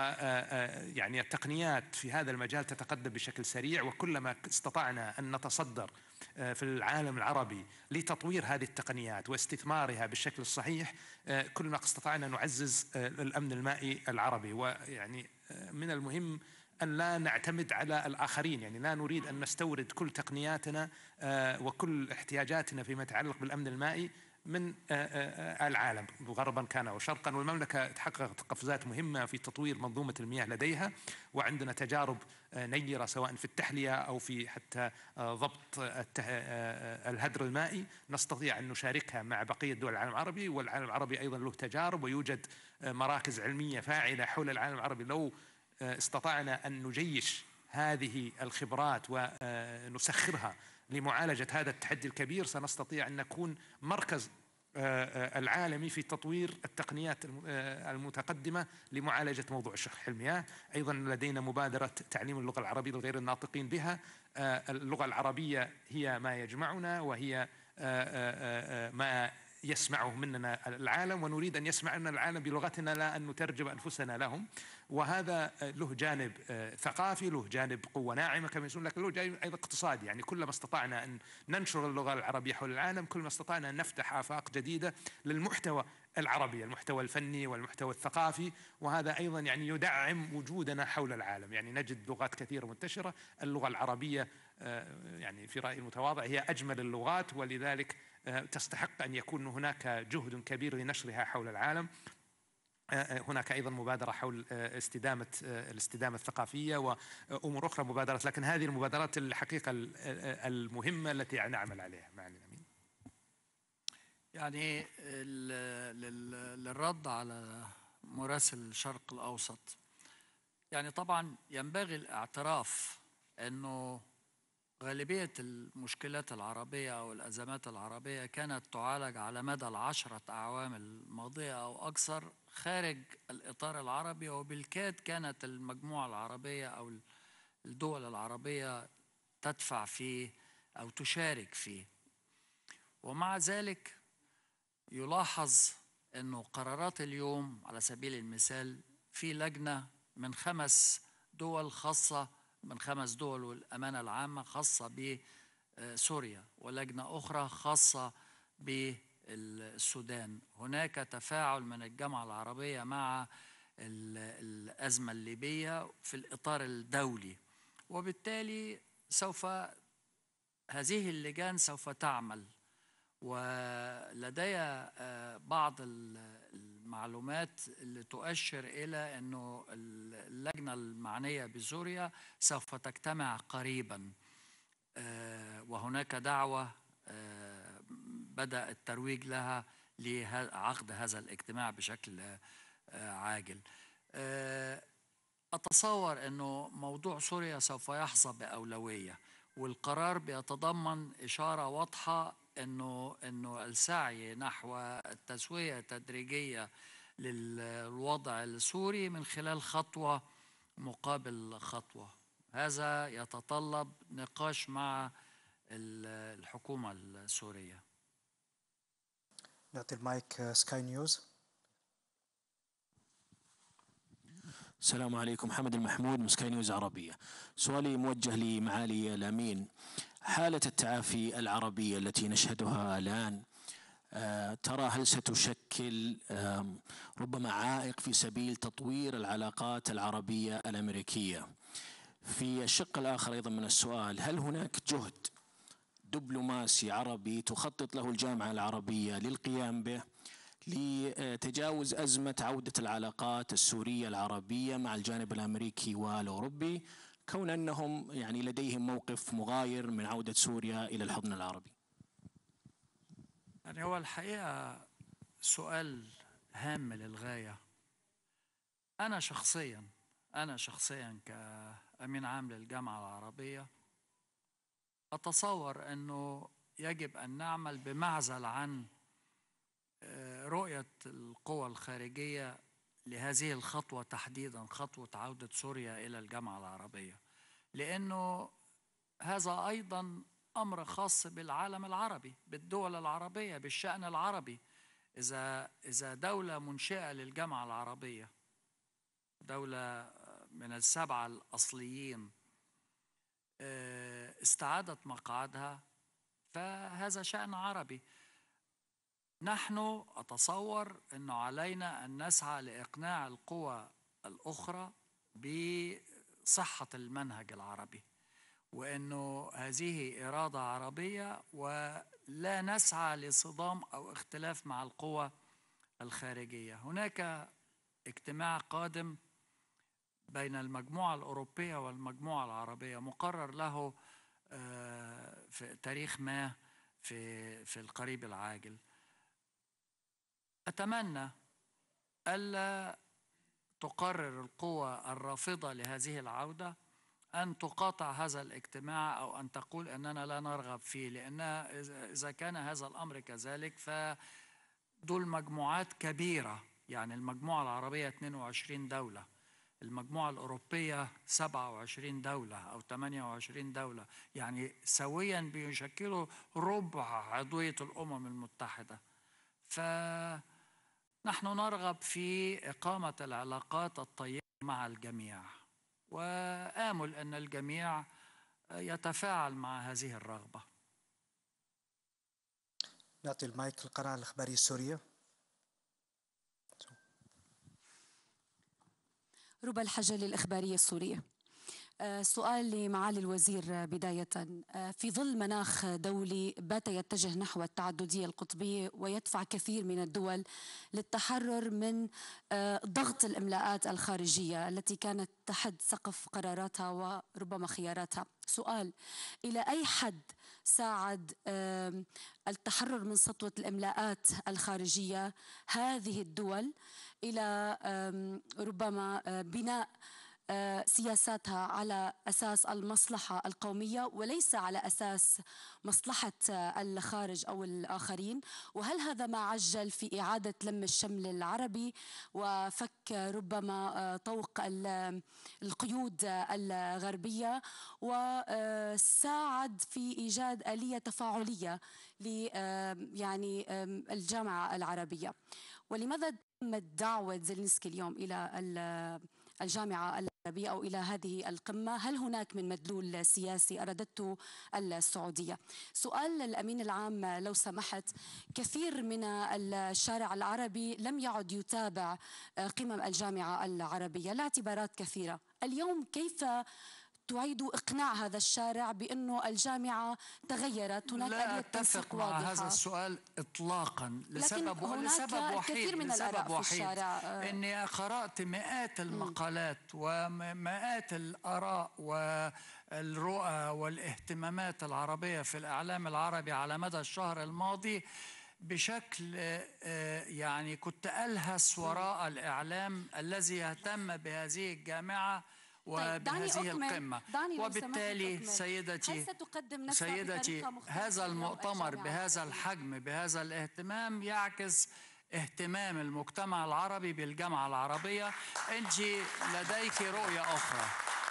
ويعني التقنيات في هذا المجال تتقدم بشكل سريع، وكلما استطعنا أن نتصدر في العالم العربي لتطوير هذه التقنيات واستثمارها بالشكل الصحيح، كلما استطعنا نعزز الأمن المائي العربي. ويعني من المهم أن لا نعتمد على الآخرين، يعني لا نريد أن نستورد كل تقنياتنا وكل احتياجاتنا فيما يتعلق بالأمن المائي من العالم غربا كان أو شرقا. والمملكة تحققت قفزات مهمة في تطوير منظومة المياه لديها، وعندنا تجارب نيرة سواء في التحلية أو في حتى ضبط الهدر المائي نستطيع أن نشاركها مع بقية دول العالم العربي. والعالم العربي أيضا له تجارب، ويوجد مراكز علمية فاعلة حول العالم العربي. لو استطعنا أن نجيش هذه الخبرات ونسخرها لمعالجة هذا التحدي الكبير، سنستطيع أن نكون مركز العالمي في تطوير التقنيات المتقدمة لمعالجة موضوع شح المياه. أيضا لدينا مبادرة تعليم اللغة العربية لغير الناطقين بها. اللغة العربية هي ما يجمعنا، وهي ما يسمعه مننا العالم، ونريد أن يسمع لنا العالم بلغتنا لا أن نترجم أنفسنا لهم. وهذا له جانب ثقافي، له جانب قوة ناعمة كما يقولون، لكن له جانب أيضا اقتصادي. يعني كلما استطعنا أن ننشر اللغة العربية حول العالم، كلما استطعنا أن نفتح آفاق جديدة للمحتوى العربي، المحتوى الفني والمحتوى الثقافي. وهذا أيضا يعني يدعم وجودنا حول العالم. يعني نجد لغات كثيرة منتشرة، اللغة العربية يعني في رأيي المتواضع هي أجمل اللغات، ولذلك تستحق أن يكون هناك جهد كبير لنشرها حول العالم. هناك أيضا مبادرة حول الاستدامة الثقافية وأمور أخرى مبادرات، لكن هذه المبادرات الحقيقة المهمة التي نعمل عليها. معنا أمين. يعني للرد على مراسل الشرق الأوسط، يعني طبعا ينبغي الاعتراف أنه غالبية المشكلات العربية أو الأزمات العربية كانت تعالج على مدى 10 أعوام الماضية أو أكثر خارج الإطار العربي، وبالكاد كانت المجموعة العربية أو الدول العربية تدفع فيه أو تشارك فيه. ومع ذلك يلاحظ أنه قرارات اليوم على سبيل المثال في لجنة من 5 دول خاصة، من 5 دول والأمانة العامة خاصة بسوريا، ولجنة أخرى خاصة بالسودان. هناك تفاعل من الجامعة العربية مع الأزمة الليبية في الإطار الدولي، وبالتالي هذه اللجان سوف تعمل. ولدي بعض المعلومات اللي تؤشر إلى أنه اللجنة المعنية بسوريا سوف تجتمع قريبا، وهناك دعوة بدأ الترويج لها لعقد هذا الاجتماع بشكل عاجل. أتصور أنه موضوع سوريا سوف يحظى بأولوية، والقرار بيتضمن إشارة واضحة أنه السعي نحو التسوية التدريجية للوضع السوري من خلال خطوة مقابل خطوة. هذا يتطلب نقاش مع الحكومة السورية. نعطي المايك سكاي نيوز. السلام عليكم، محمد المحمود من سكاي نيوز عربية. سؤالي موجه لمعالي الأمين. حالة التعافي العربية التي نشهدها الآن ترى هل ستشكل ربما عائق في سبيل تطوير العلاقات العربية الأمريكية؟ في الشق الآخر أيضا من السؤال، هل هناك جهد دبلوماسي عربي تخطط له الجامعة العربية للقيام به لتجاوز أزمة عودة العلاقات السورية العربية مع الجانب الأمريكي والأوروبي، كون أنهم يعني لديهم موقف مغاير من عودة سوريا إلى الحضن العربي؟ يعني هو الحقيقة سؤال هام للغاية. أنا شخصيا كأمين عام للجامعة العربية أتصور أنه يجب أن نعمل بمعزل عن رؤية القوى الخارجية لهذه الخطوة تحديدا، خطوة عودة سوريا إلى الجامعة العربية، لأنه هذا أيضا أمر خاص بالعالم العربي، بالدول العربية، بالشأن العربي. إذا دولة منشئة للجامعة العربية، دولة من السبعة الأصليين، استعادت مقعدها، فهذا شأن عربي. نحن أتصور أنه علينا أن نسعى لإقناع القوى الأخرى بصحة المنهج العربي، وأنه هذه إرادة عربية، ولا نسعى لصدام أو اختلاف مع القوى الخارجية. هناك اجتماع قادم بين المجموعة الأوروبية والمجموعة العربية مقرر له في تاريخ ما في القريب العاجل. أتمنى ألا تقرر القوى الرافضة لهذه العودة أن تقاطع هذا الاجتماع أو أن تقول أننا لا نرغب فيه، لأن إذا كان هذا الأمر كذلك فدول مجموعات كبيرة. يعني المجموعة العربية 22 دولة، المجموعة الأوروبية 27 دولة أو 28 دولة، يعني سويا بيشكلوا ربع عضوية الأمم المتحدة. فنحن نرغب في إقامة العلاقات الطيبة مع الجميع، وآمل أن الجميع يتفاعل مع هذه الرغبة. نعطي المايك للقناة الإخبارية السورية. ربى الحجة للإخبارية السورية. سؤال لمعالي الوزير بداية، في ظل مناخ دولي بات يتجه نحو التعددية القطبية ويدفع كثير من الدول للتحرر من ضغط الإملاءات الخارجية التي كانت تحد سقف قراراتها وربما خياراتها، سؤال: إلى أي حد ساعد التحرر من سطوة الإملاءات الخارجية هذه الدول إلى ربما بناء سياساتها على أساس المصلحة القومية وليس على أساس مصلحة الخارج أو الآخرين؟ وهل هذا ما عجل في إعادة لم الشمل العربي وفك ربما طوق القيود الغربية وساعد في إيجاد آلية تفاعلية يعني الجامعة العربية؟ ولماذا تمت دعوة زيلينسكي اليوم إلى الجامعة العربية أو إلى هذه القمة؟ هل هناك من مدلول سياسي أرادته السعودية؟ سؤال للأمين العام لو سمحت، كثير من الشارع العربي لم يعد يتابع قمم الجامعة العربية لاعتبارات كثيرة. اليوم كيف تعيد إقناع هذا الشارع بأنه الجامعة تغيرت؟ هناك لا أتفق مع هذا السؤال إطلاقا لسبب وحيد، لسبب وحيد أني قرأت مئات المقالات ومئات الآراء والرؤى والاهتمامات العربية في الإعلام العربي على مدى الشهر الماضي بشكل يعني كنت ألهس وراء الإعلام الذي يهتم بهذه الجامعة وبهذه القمة. وبالتالي سيدتي هذا المؤتمر بهذا الحجم بهذا الاهتمام يعكس اهتمام المجتمع العربي بالجامعة العربية. أنت لديك رؤية أخرى.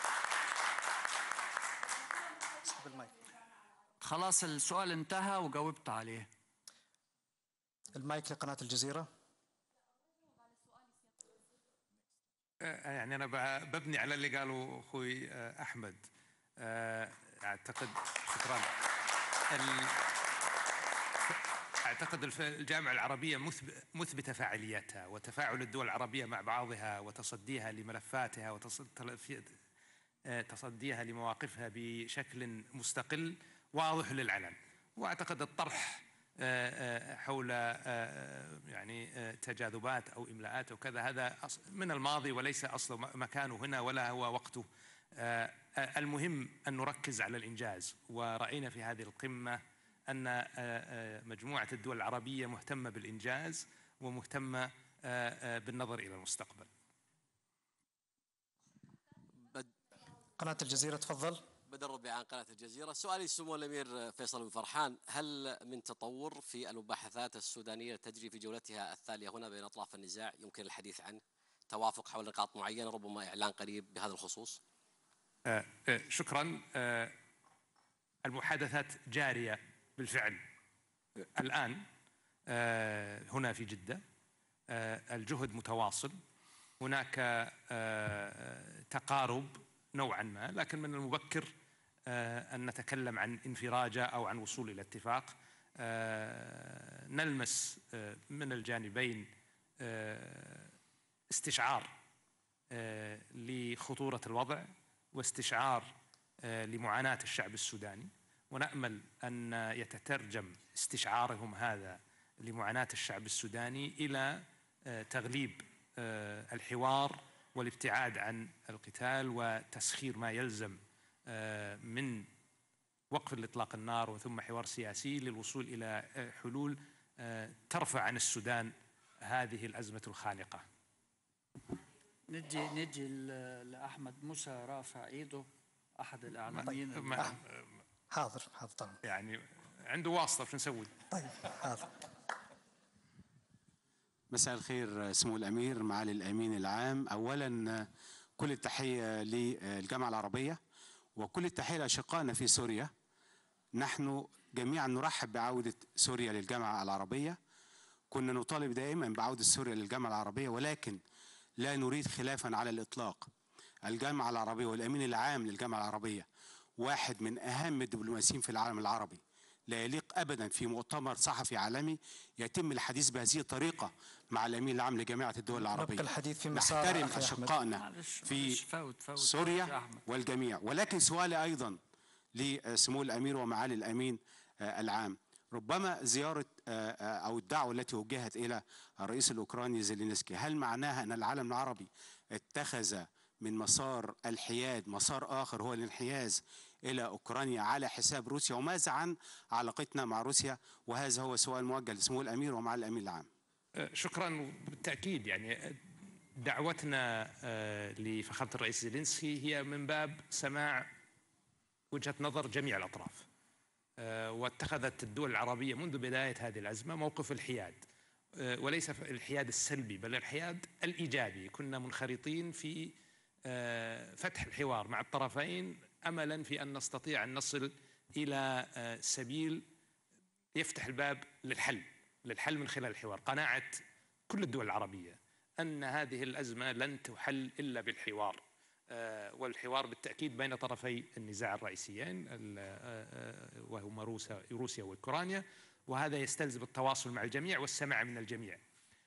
خلاص السؤال انتهى وجاوبت عليه. المايك لقناة الجزيرة. يعني أنا ببني على اللي قاله أخوي أحمد. أعتقد شكرا. أعتقد الجامعة العربية مثبتة فاعليتها وتفاعل الدول العربية مع بعضها وتصديها لملفاتها وتصديها لمواقفها بشكل مستقل واضح للعلن. وأعتقد الطرح حول يعني تجاذبات أو إملاءات وكذا هذا من الماضي وليس أصل مكانه هنا ولا هو وقته. المهم أن نركز على الإنجاز، ورأينا في هذه القمة أن مجموعة الدول العربية مهتمة بالإنجاز ومهتمة بالنظر إلى المستقبل. قناة الجزيرة تفضل. بدر ربيعان قناة الجزيرة. سؤالي سمو الأمير فيصل بن فرحان، هل من تطور في المباحثات السودانية تجري في جولتها الثانية هنا بين أطراف النزاع يمكن الحديث عنه؟ توافق حول نقاط معينة، ربما إعلان قريب بهذا الخصوص؟ شكرا. المحادثات جارية بالفعل الآن هنا في جدة. الجهد متواصل، هناك تقارب نوعا ما، لكن من المبكر أن نتكلم عن انفراجة أو عن وصول إلى اتفاق. نلمس من الجانبين استشعار لخطورة الوضع واستشعار لمعاناة الشعب السوداني، ونأمل أن يتترجم استشعارهم هذا لمعاناة الشعب السوداني إلى تغليب الحوار والابتعاد عن القتال وتسخير ما يلزم من وقف الإطلاق النار وثم حوار سياسي للوصول إلى حلول ترفع عن السودان هذه الأزمة الخانقة. نجي لأحمد موسى رافع إيده أحد الإعلاميين. حاضر طبعا. يعني عنده واسطة، شو نسوي؟ طيب حاضر. مساء الخير سمو الأمير، معالي الأمين العام. أولا كل التحية للجامعة العربية وكل التحية لأشقائنا في سوريا. نحن جميعا نرحب بعودة سوريا للجامعة العربية. كنا نطالب دائما بعودة سوريا للجامعة العربية، ولكن لا نريد خلافا على الإطلاق. الجامعة العربية والأمين العام للجامعة العربية واحد من أهم الدبلوماسيين في العالم العربي. لا يليق أبدا في مؤتمر صحفي عالمي يتم الحديث بهذه الطريقة مع الأمين العام لجامعة الدول العربية. الحديث في نحترم أشقائنا في سوريا والجميع. ولكن سؤالي أيضا لسمو الأمير ومعالي الأمين العام، ربما زيارة أو الدعوة التي وجهت إلى الرئيس الأوكراني زيلينسكي، هل معناها أن العالم العربي اتخذ من مسار الحياد مسار آخر هو الانحياز إلى أوكرانيا على حساب روسيا؟ وماذا عن علاقتنا مع روسيا؟ وهذا هو سؤال موجه لسمو الأمير ومع الأمين العام. شكرا. بالتأكيد يعني دعوتنا لفخامة الرئيس زيلينسكي هي من باب سماع وجهة نظر جميع الأطراف، واتخذت الدول العربية منذ بداية هذه الأزمة موقف الحياد، وليس الحياد السلبي بل الحياد الإيجابي. كنا منخرطين في فتح الحوار مع الطرفين أملا في أن نستطيع أن نصل إلى سبيل يفتح الباب للحل من خلال الحوار. قناعة كل الدول العربية أن هذه الأزمة لن تحل إلا بالحوار، والحوار بالتأكيد بين طرفي النزاع الرئيسيين وهما روسيا وأوكرانيا، وهذا يستلزم التواصل مع الجميع والسمع من الجميع.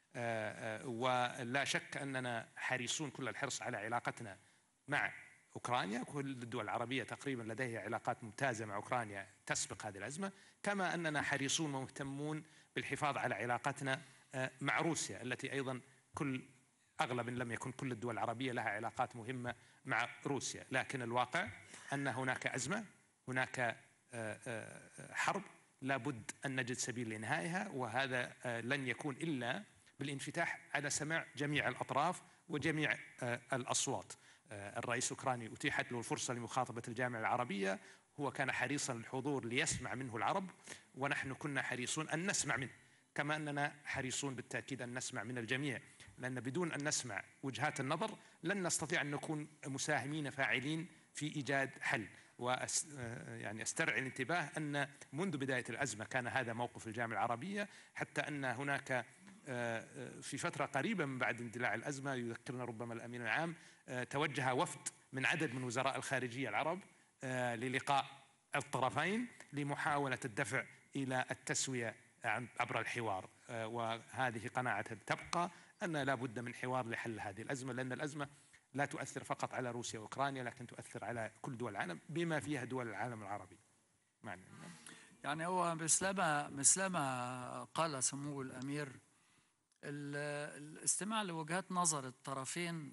ولا شك أننا حريصون كل الحرص على علاقتنا مع أوكرانيا. كل الدول العربية تقريبا لديها علاقات ممتازة مع أوكرانيا تسبق هذه الأزمة، كما أننا حريصون ومهتمون بالحفاظ على علاقتنا مع روسيا التي أيضا أغلب إن لم يكن كل الدول العربية لها علاقات مهمة مع روسيا. لكن الواقع أن هناك أزمة، هناك حرب لابد أن نجد سبيل لإنهائها، وهذا لن يكون إلا بالانفتاح على سماع جميع الأطراف وجميع الأصوات. الرئيس الأوكراني أتيحت له الفرصة لمخاطبة الجامعة العربية، هو كان حريصا للحضور ليسمع منه العرب، ونحن كنا حريصون أن نسمع منه، كما أننا حريصون بالتأكيد أن نسمع من الجميع، لأن بدون أن نسمع وجهات النظر لن نستطيع أن نكون مساهمين فاعلين في إيجاد حل. يعني أسترعي الانتباه أن منذ بداية الأزمة كان هذا موقف الجامعة العربية، حتى أن هناك في فترة قريبة من بعد اندلاع الأزمة، يذكرنا ربما الأمين العام، توجه وفد من عدد من وزراء الخارجية العرب للقاء الطرفين لمحاولة الدفع إلى التسوية عبر الحوار، وهذه قناعة تبقى أن لا بد من حوار لحل هذه الأزمة، لأن الأزمة لا تؤثر فقط على روسيا وأوكرانيا، لكن تؤثر على كل دول العالم بما فيها دول العالم العربي. يعني هو مثلما قال سمو الأمير، الاستماع لوجهات نظر الطرفين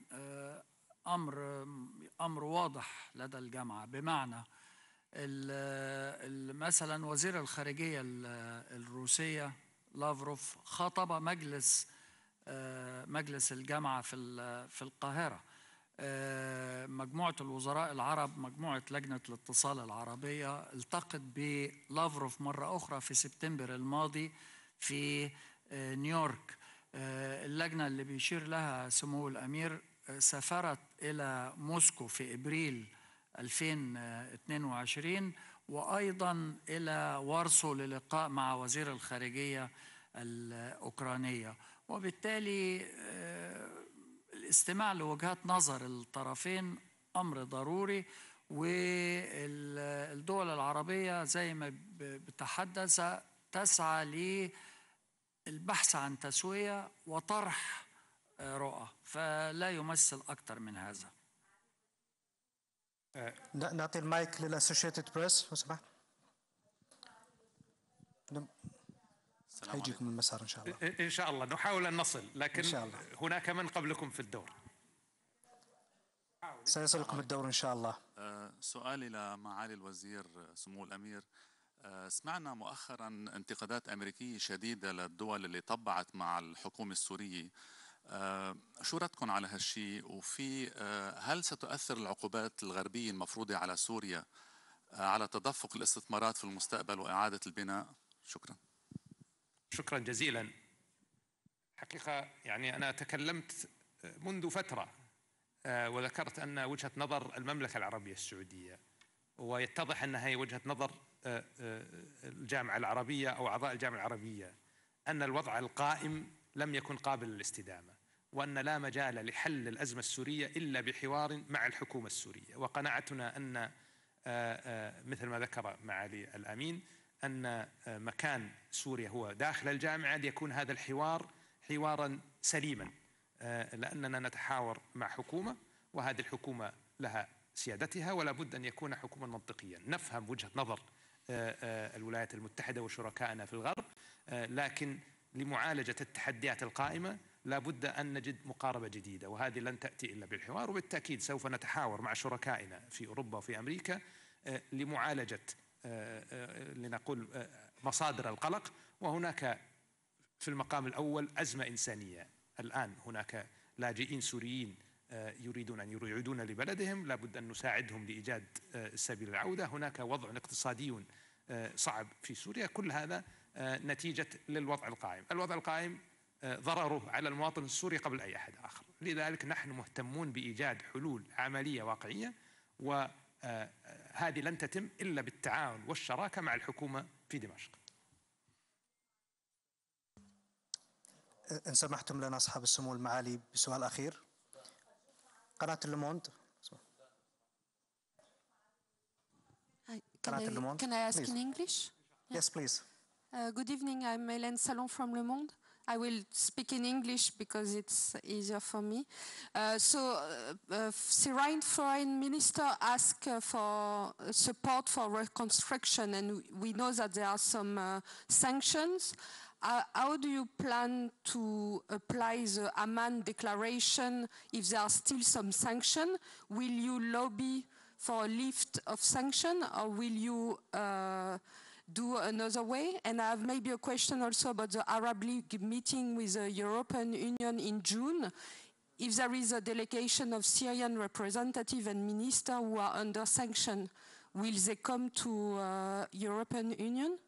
أمر واضح لدى الجامعة، بمعنى مثلا وزير الخارجية الروسية لافروف خاطب مجلس الجامعة في القاهرة، مجموعة الوزراء العرب، مجموعة لجنة الاتصال العربية التقت بلافروف مرة أخرى في سبتمبر الماضي في نيويورك. اللجنة اللي بيشير لها سمو الأمير سافرت إلى موسكو في إبريل 2022، وأيضا إلى وارسو للقاء مع وزير الخارجية الأوكرانية. وبالتالي الاستماع لوجهات نظر الطرفين أمر ضروري، والدول العربية زي ما بتحدث تسعى للبحث عن تسوية وطرح رؤى، فلا يمثل أكثر من هذا. نعطي المايك للأسوشيتد بريس لو سمحت. هيجيكم المسار إن شاء الله. إن شاء الله نحاول أن نصل، لكن إن شاء الله هناك من قبلكم في الدور. سيصلكم الدور إن شاء الله. سؤالي لمعالي الوزير سمو الأمير، سمعنا مؤخرا انتقادات أمريكية شديدة للدول اللي طبعت مع الحكومة السورية، شو ردكم على هالشيء؟ وفي هل ستؤثر العقوبات الغربية المفروضة على سوريا على تدفق الاستثمارات في المستقبل وإعادة البناء؟ شكرا جزيلا. حقيقة يعني أنا تكلمت منذ فترة وذكرت أن وجهة نظر المملكة العربية السعودية، ويتضح أنها هي وجهة نظر الجامعة العربية أو أعضاء الجامعة العربية، أن الوضع القائم لم يكن قابل للاستدامة، وأن لا مجال لحل الأزمة السورية إلا بحوار مع الحكومة السورية. وقناعتنا أن مثل ما ذكر معالي الأمين أن مكان سوريا هو داخل الجامعة، ليكون هذا الحوار حوارا سليما، لأننا نتحاور مع حكومة، وهذه الحكومة لها سيادتها، ولا بد أن يكون حكوما منطقيا نفهم وجهة نظر الولايات المتحدة وشركائنا في الغرب، لكن لمعالجة التحديات القائمة لا بد أن نجد مقاربة جديدة، وهذه لن تأتي إلا بالحوار. وبالتأكيد سوف نتحاور مع شركائنا في أوروبا وفي أمريكا لمعالجة لنقول مصادر القلق. وهناك في المقام الأول أزمة إنسانية، الآن هناك لاجئين سوريين يريدون أن يعودون لبلدهم، لا بد أن نساعدهم لإيجاد سبيل العودة. هناك وضع اقتصادي صعب في سوريا، كل هذا نتيجة للوضع القائم. الوضع القائم ضرره على المواطن السوري قبل أي أحد آخر، لذلك نحن مهتمون بإيجاد حلول عملية واقعية، وهذه لن تتم إلا بالتعاون والشراكة مع الحكومة في دمشق. إن سمحتم لنا أصحاب السمو المعالي بسؤال أخير. قناة اللوموند. Can I ask in English? Yes, please. Good evening, I'm Hélène Salon from Le Monde. I will speak in English because it's easier for me. Syrian foreign minister asked for support for reconstruction, and we know that there are some sanctions. How do you plan to apply the Amman Declaration if there are still some sanctions? Will you lobby for a lift of sanction, or will you do another way? And I have maybe a question also about the Arab League meeting with the European Union in June. If there is a delegation of Syrian representatives and ministers who are under sanction, will they come to European Union?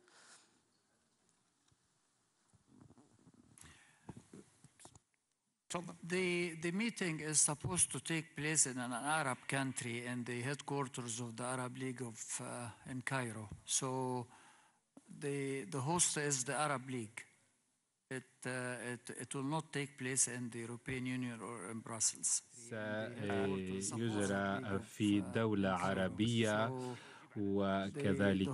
The meeting is supposed to take place in an Arab country in the headquarters of the Arab League in Cairo. So the host is the Arab League. It will not take place in the European Union or in Brussels. سيجرى في دولة عربية وكذلك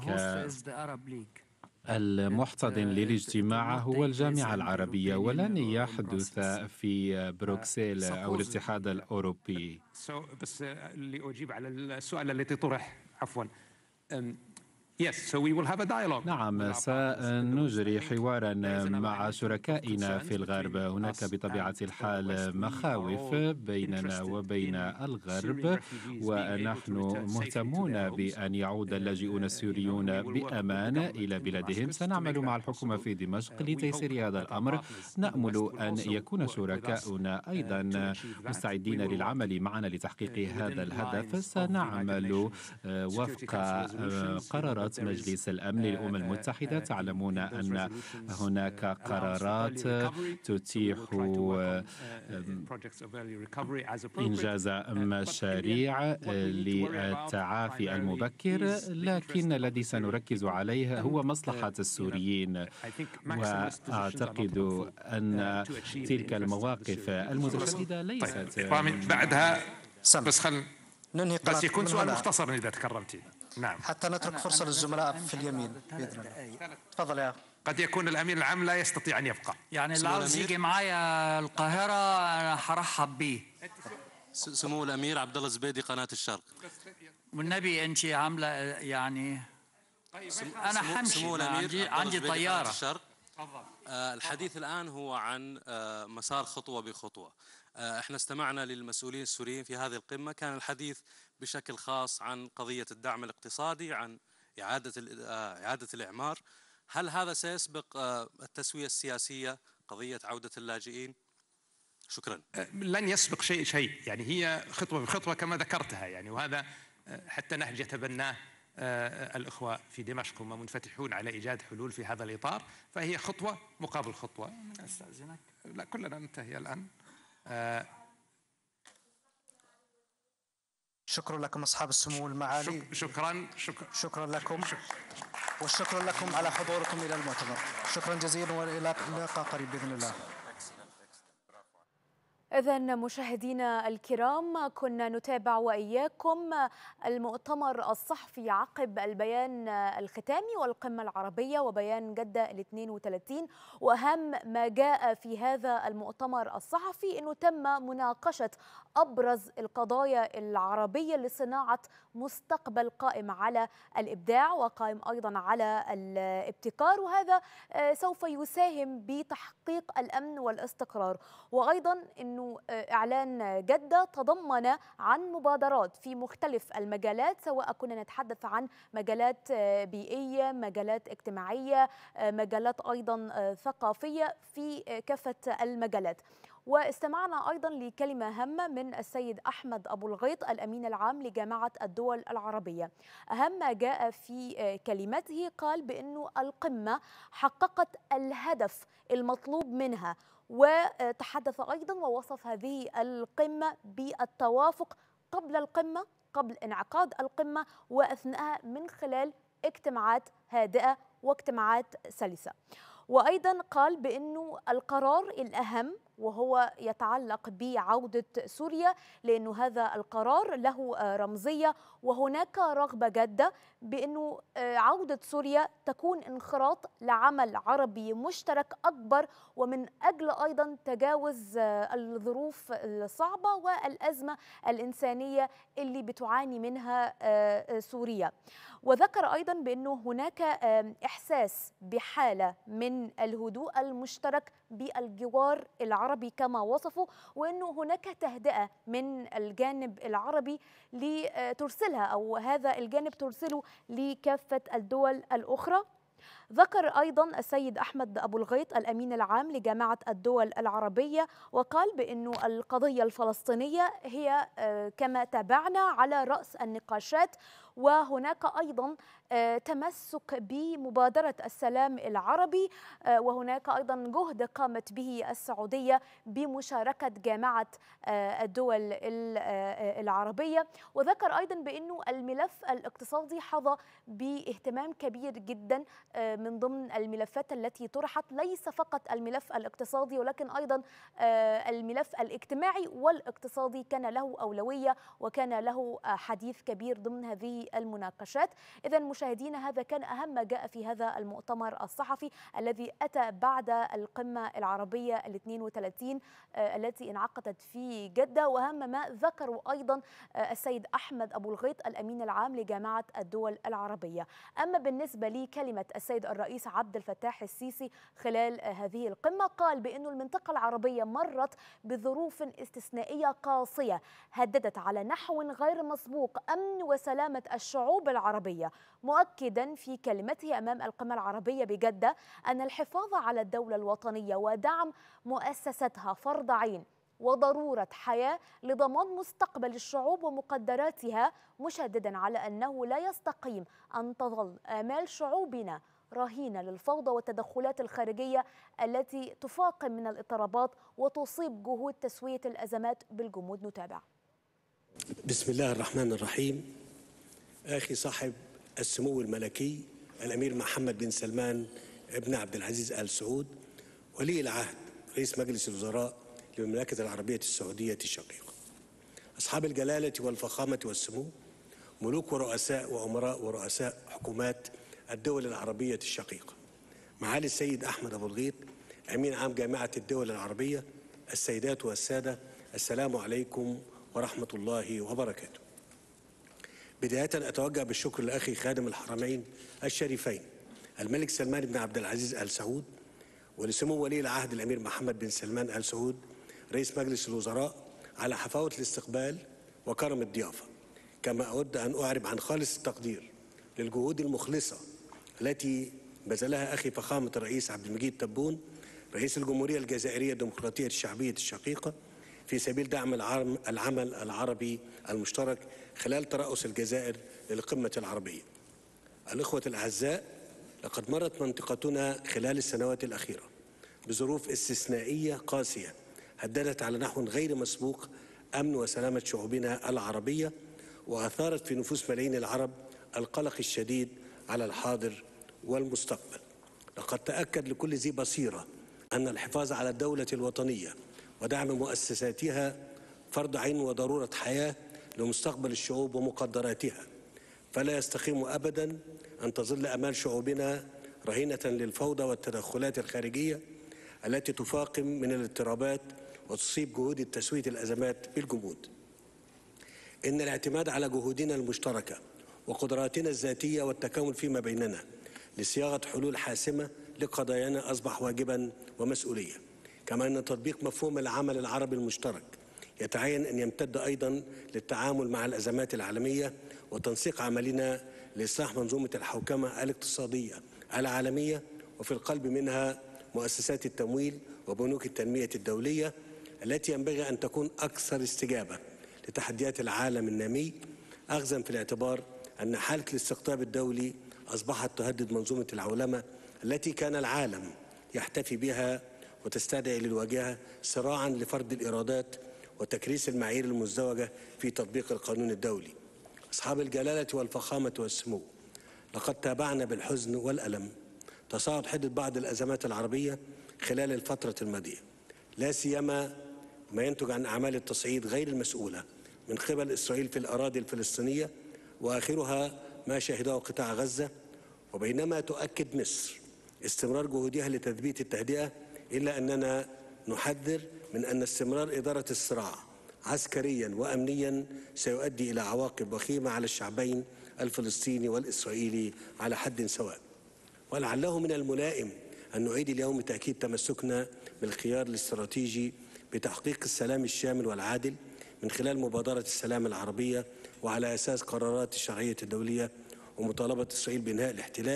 المحتضن للاجتماع هو الجامعة العربية ولن يحدث في بروكسل أو الاتحاد الأوروبي. بس اللي أجيب على السؤال الذي طرح عفوا. Yes, so we will have a dialogue. نعم، سنجري حوارا مع شركائنا في الغرب. هناك بطبيعة الحال مخاوف بيننا وبين الغرب، ونحن مهتمون بأن يعود اللاجئون السوريون بأمان إلى بلادهم. سنعمل مع الحكومة في دمشق لتيسير هذا الأمر. نأمل أن يكون شركاؤنا أيضا مستعدين للعمل معنا لتحقيق هذا الهدف. سنعمل وفق قرارات مجلس الأمن للأمم المتحدة. تعلمون أن هناك قرارات تتيح إنجاز مشاريع للتعافي المبكر، لكن الذي سنركز عليه هو مصلحة السوريين. وأعتقد أن تلك المواقف المتشددة ليست بعدها بس يكون سؤال مختصر إذا تكرمتي. نعم، حتى نترك فرصة للزملاء في اليمين بإذن الله. تفضل يا. قد يكون الأمين العام لا يستطيع أن يبقى. يعني اللي عاوز يجي معايا القاهرة أنا هرحب بيه. سمو الأمير عبد الله الزبيدي، قناة الشرق. والنبي أنت عاملة يعني أنا حمشي عندي طيارة. الحديث الآن هو عن مسار خطوة بخطوة. احنا استمعنا للمسؤولين السوريين في هذه القمة، كان الحديث بشكل خاص عن قضية الدعم الاقتصادي، عن إعادة الإعمار. هل هذا سيسبق التسوية السياسية، قضية عودة اللاجئين؟ شكرا. لن يسبق شيء، يعني هي خطوة بخطوة كما ذكرتها يعني، وهذا حتى نهج يتبناه الإخوة في دمشق، هم منفتحون على إيجاد حلول في هذا الإطار، فهي خطوة مقابل خطوة. أستأذنك. لا، كلنا ننتهي الآن. شكرا لكم أصحاب السمو المعالي. شكرا لكم، والشكر لكم على حضوركم إلى المؤتمر. شكرا جزيلا، وإلى لقاء قريب بإذن الله. إذن مشاهدينا الكرام، كنا نتابع وإياكم المؤتمر الصحفي عقب البيان الختامي والقمة العربية وبيان جدة 32. وأهم ما جاء في هذا المؤتمر الصحفي أنه تم مناقشة أبرز القضايا العربية لصناعة مستقبل قائم على الإبداع وقائم أيضا على الابتكار، وهذا سوف يساهم بتحقيق الأمن والاستقرار. وأيضا أنه إعلان جدة تضمن عن مبادرات في مختلف المجالات، سواء كنا نتحدث عن مجالات بيئية، مجالات اجتماعية، مجالات أيضا ثقافية، في كافة المجالات. واستمعنا أيضا لكلمة هامة من السيد أحمد أبو الغيط الأمين العام لجامعة الدول العربية. أهم ما جاء في كلمته قال بأنه القمة حققت الهدف المطلوب منها، وتحدث أيضا ووصف هذه القمة بالتوافق قبل القمة، قبل انعقاد القمة وأثناءها، من خلال اجتماعات هادئة واجتماعات سلسة. وأيضا قال بأنه القرار الأهم وهو يتعلق بعودة سوريا، لأنه هذا القرار له رمزية، وهناك رغبة جادة بأنه عودة سوريا تكون انخراط لعمل عربي مشترك أكبر، ومن أجل أيضا تجاوز الظروف الصعبة والأزمة الإنسانية اللي بتعاني منها سوريا. وذكر أيضا بأنه هناك إحساس بحالة من الهدوء المشترك بالجوار العربي كما وصفوا، وأنه هناك تهدئة من الجانب العربي لترسلها، أو هذا الجانب ترسله لكافة الدول الأخرى. ذكر أيضا السيد أحمد أبو الغيط الأمين العام لجامعة الدول العربية وقال بأن القضية الفلسطينية هي كما تابعنا على رأس النقاشات، وهناك أيضا تمسك بمبادرة السلام العربي، وهناك أيضا جهد قامت به السعودية بمشاركة جامعة الدول العربية. وذكر أيضا بأنه الملف الاقتصادي حظى باهتمام كبير جدا من ضمن الملفات التي طرحت، ليس فقط الملف الاقتصادي ولكن أيضا الملف الاجتماعي والاقتصادي كان له أولوية وكان له حديث كبير ضمن هذه المناقشات. إذن مشاهدينا، هذا كان أهم ما جاء في هذا المؤتمر الصحفي الذي أتى بعد القمة العربية 32 التي انعقدت في جدة، وأهم ما ذكروا أيضا السيد أحمد أبو الغيط الأمين العام لجامعة الدول العربية. أما بالنسبة لكلمة السيد الرئيس عبد الفتاح السيسي خلال هذه القمة، قال بأن المنطقة العربية مرت بظروف استثنائية قاسية هددت على نحو غير مسبوق أمن وسلامة الشعوب العربية، مؤكدا في كلمته أمام القمة العربية بجدة أن الحفاظ على الدولة الوطنية ودعم مؤسستها فرض عين وضرورة حياة لضمان مستقبل الشعوب ومقدراتها، مشددا على أنه لا يستقيم أن تظل آمال شعوبنا رهينة للفوضى والتدخلات الخارجية التي تفاقم من الاضطرابات وتصيب جهود تسوية الأزمات بالجمود. نتابع. بسم الله الرحمن الرحيم. أخي صاحب السمو الملكي الأمير محمد بن سلمان ابن عبد العزيز آل سعود، ولي العهد رئيس مجلس الوزراء للمملكة العربية السعودية الشقيقة، أصحاب الجلالة والفخامة والسمو، ملوك ورؤساء وأمراء ورؤساء حكومات الدول العربية الشقيقة، معالي السيد أحمد أبو الغيط أمين عام جامعة الدول العربية، السيدات والسادة، السلام عليكم ورحمة الله وبركاته. بداية أتوجه بالشكر لأخي خادم الحرمين الشريفين الملك سلمان بن عبد العزيز آل سعود، ولسمو ولي العهد الأمير محمد بن سلمان آل سعود رئيس مجلس الوزراء على حفاوة الاستقبال وكرم الضيافة. كما أود أن أعرب عن خالص التقدير للجهود المخلصة التي بذلها أخي فخامة الرئيس عبد المجيد تبون رئيس الجمهورية الجزائرية الديمقراطية الشعبية الشقيقة في سبيل دعم العمل العربي المشترك خلال ترأس الجزائر للقمة العربية. الإخوة الأعزاء، لقد مرت منطقتنا خلال السنوات الأخيرة بظروف استثنائية قاسية هددت على نحو غير مسبوق أمن وسلامة شعوبنا العربية، وأثارت في نفوس ملايين العرب القلق الشديد على الحاضر والمستقبل. لقد تأكد لكل ذي بصيرة أن الحفاظ على الدولة الوطنية ودعم مؤسساتها فرض عين وضرورة حياة لمستقبل الشعوب ومقدراتها، فلا يستقيم أبدا أن تظل آمال شعوبنا رهينة للفوضى والتدخلات الخارجية التي تفاقم من الاضطرابات وتصيب جهود تسوية الأزمات بالجمود. إن الاعتماد على جهودنا المشتركة وقدراتنا الذاتية والتكامل فيما بيننا لصياغة حلول حاسمة لقضايانا أصبح واجبا ومسؤولية، كما أن تطبيق مفهوم العمل العربي المشترك يتعين أن يمتد أيضا للتعامل مع الأزمات العالمية وتنسيق عملنا لإصلاح منظومة الحوكمة الاقتصادية العالمية، وفي القلب منها مؤسسات التمويل وبنوك التنمية الدولية التي ينبغي أن تكون أكثر استجابة لتحديات العالم النامي، أخذا في الاعتبار أن حالة الاستقطاب الدولي أصبحت تهدد منظومة العولمة التي كان العالم يحتفي بها وتستدعي للواجهة صراعا لفرض الإيرادات وتكريس المعايير المزدوجة في تطبيق القانون الدولي. أصحاب الجلالة والفخامة والسمو، لقد تابعنا بالحزن والألم تصاعد حدة بعض الأزمات العربية خلال الفترة الماضية، لا سيما ما ينتج عن أعمال التصعيد غير المسؤولة من قبل إسرائيل في الأراضي الفلسطينية، وآخرها ما شهده قطاع غزة. وبينما تؤكد مصر استمرار جهودها لتثبيت التهدئة، إلا أننا نحذر من أن استمرار إدارة الصراع عسكريا وأمنيا سيؤدي إلى عواقب وخيمة على الشعبين الفلسطيني والإسرائيلي على حد سواء. ولعله من الملائم أن نعيد اليوم تأكيد تمسكنا بالخيار الاستراتيجي بتحقيق السلام الشامل والعادل من خلال مبادرة السلام العربية، وعلى أساس قرارات الشرعية الدولية ومطالبة إسرائيل بإنهاء الاحتلال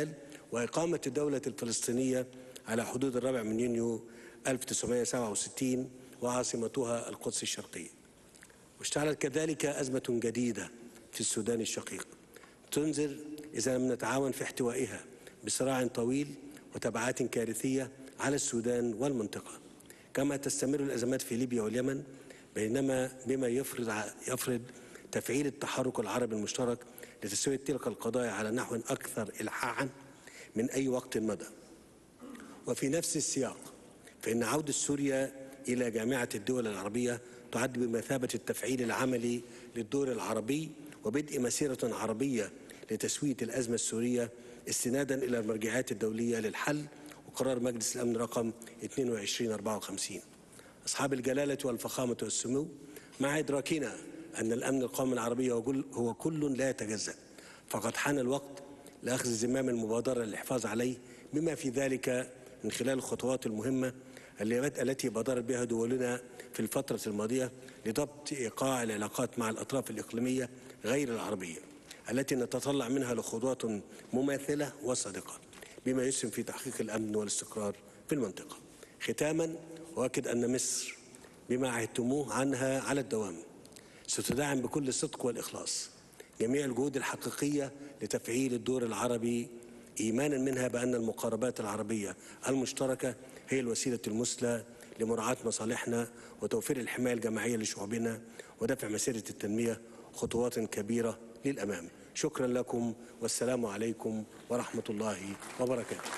وإقامة الدولة الفلسطينية على حدود 4 يونيو 1967 وعاصمتها القدس الشرقية. واشتعلت كذلك أزمة جديدة في السودان الشقيق تنذر إذا لم نتعاون في احتوائها بصراع طويل وتبعات كارثية على السودان والمنطقة. كما تستمر الأزمات في ليبيا واليمن، بما يفرض تفعيل التحرك العربي المشترك لتسوية تلك القضايا على نحو أكثر إلحاحا من أي وقت مضى. وفي نفس السياق فإن عودة سوريا إلى جامعة الدول العربية تعد بمثابة التفعيل العملي للدور العربي وبدء مسيرة عربية لتسوية الأزمة السورية استنادا إلى المرجعيات الدولية للحل وقرار مجلس الأمن رقم 2254. أصحاب الجلالة والفخامة والسمو، مع إدراكنا أن الأمن القومي العربي هو كل لا يتجزأ، فقد حان الوقت لأخذ زمام المبادرة للحفاظ عليه، بما في ذلك من خلال الخطوات المهمة التي بادرت بها دولنا في الفترة الماضية لضبط إيقاع العلاقات مع الأطراف الإقليمية غير العربية التي نتطلع منها لخطوات مماثلة وصادقة بما يسهم في تحقيق الأمن والاستقرار في المنطقة. ختاما، أؤكد أن مصر بما عهدتموه عنها على الدوام ستدعم بكل الصدق والإخلاص جميع الجهود الحقيقية لتفعيل الدور العربي، إيمانا منها بأن المقاربات العربية المشتركة هي الوسيلة المثلى لمراعاة مصالحنا وتوفير الحماية الجماعية لشعوبنا ودفع مسيرة التنمية خطوات كبيرة للأمام. شكرا لكم والسلام عليكم ورحمة الله وبركاته.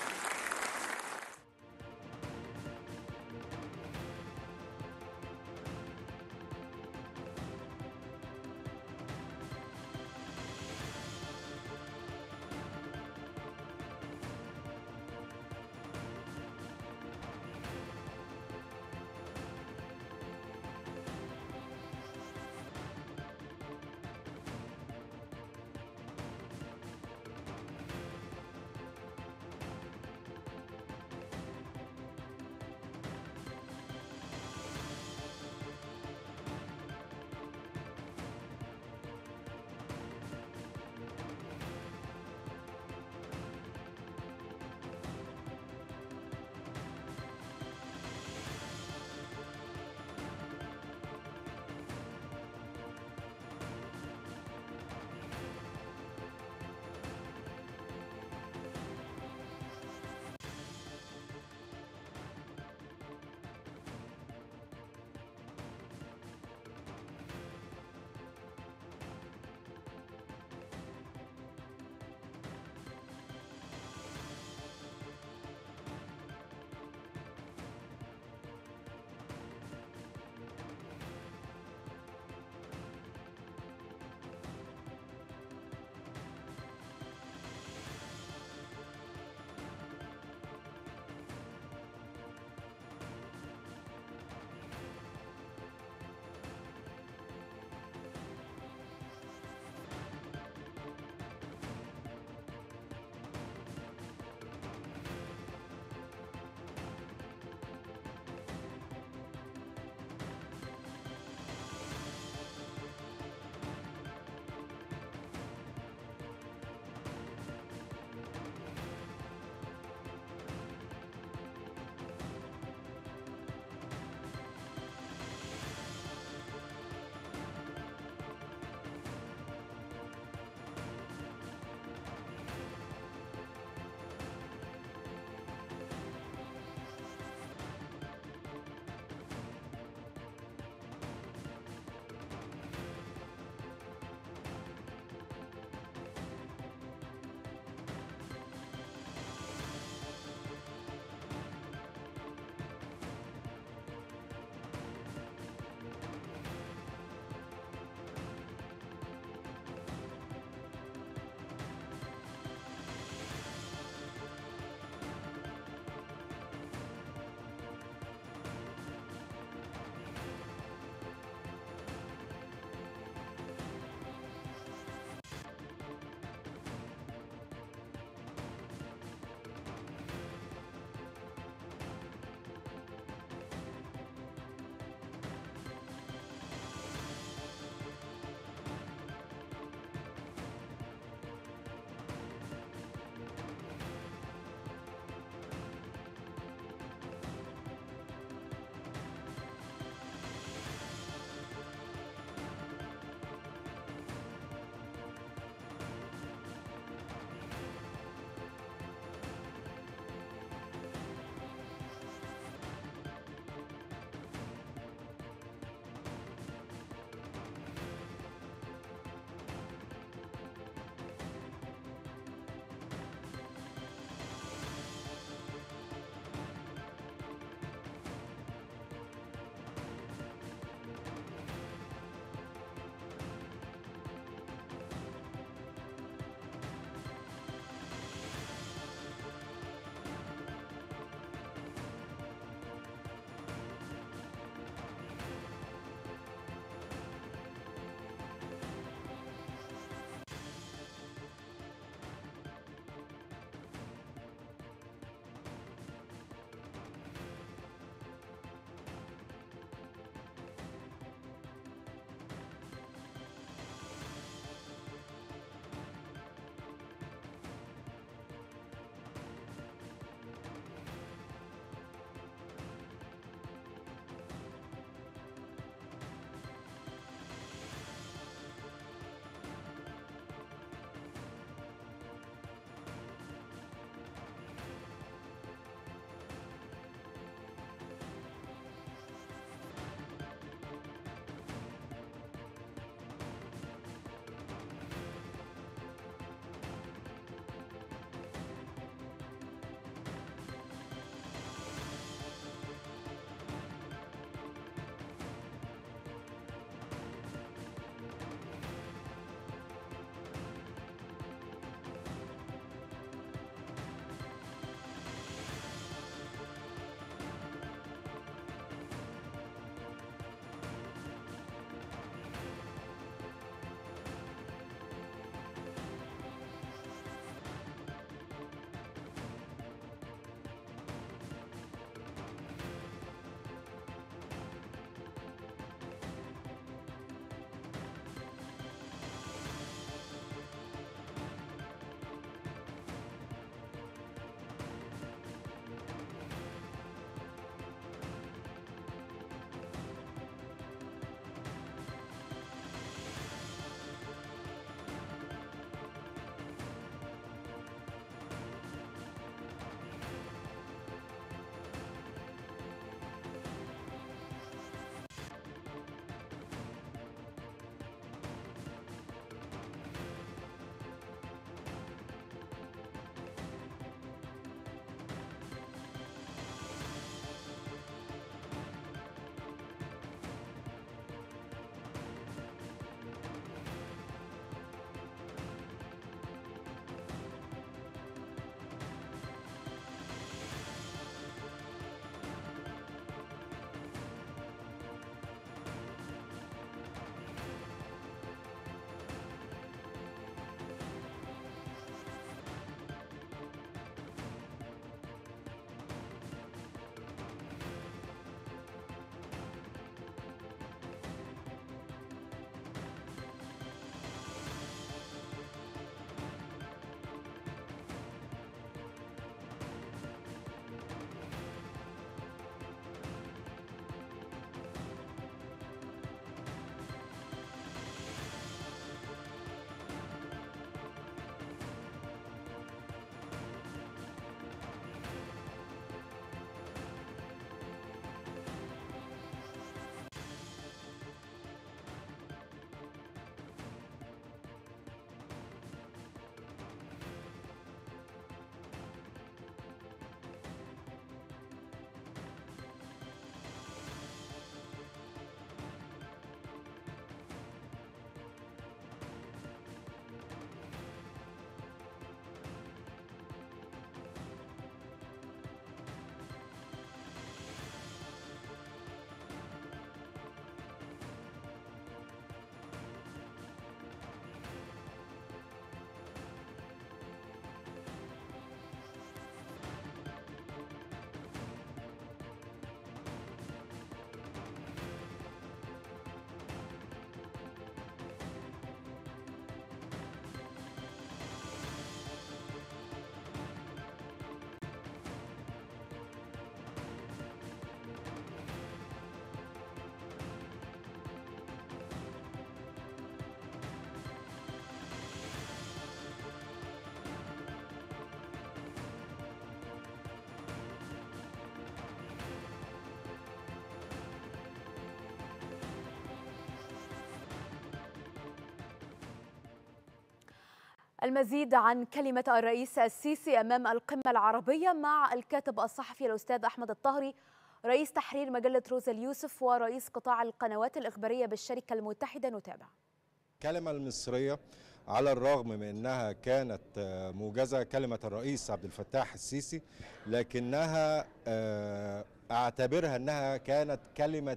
المزيد عن كلمة الرئيس السيسي أمام القمة العربية مع الكاتب الصحفي الأستاذ أحمد الطهري، رئيس تحرير مجلة روزا اليوسف ورئيس قطاع القنوات الإخبارية بالشركة المتحدة. نتابع. الكلمة المصرية على الرغم من أنها كانت موجزة كلمة الرئيس عبد الفتاح السيسي، لكنها أعتبرها أنها كانت كلمة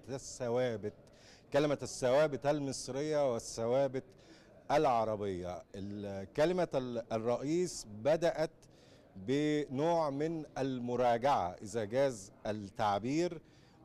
الثوابت المصرية والثوابت العربية. كلمة الرئيس بدأت بنوع من المراجعة إذا جاز التعبير،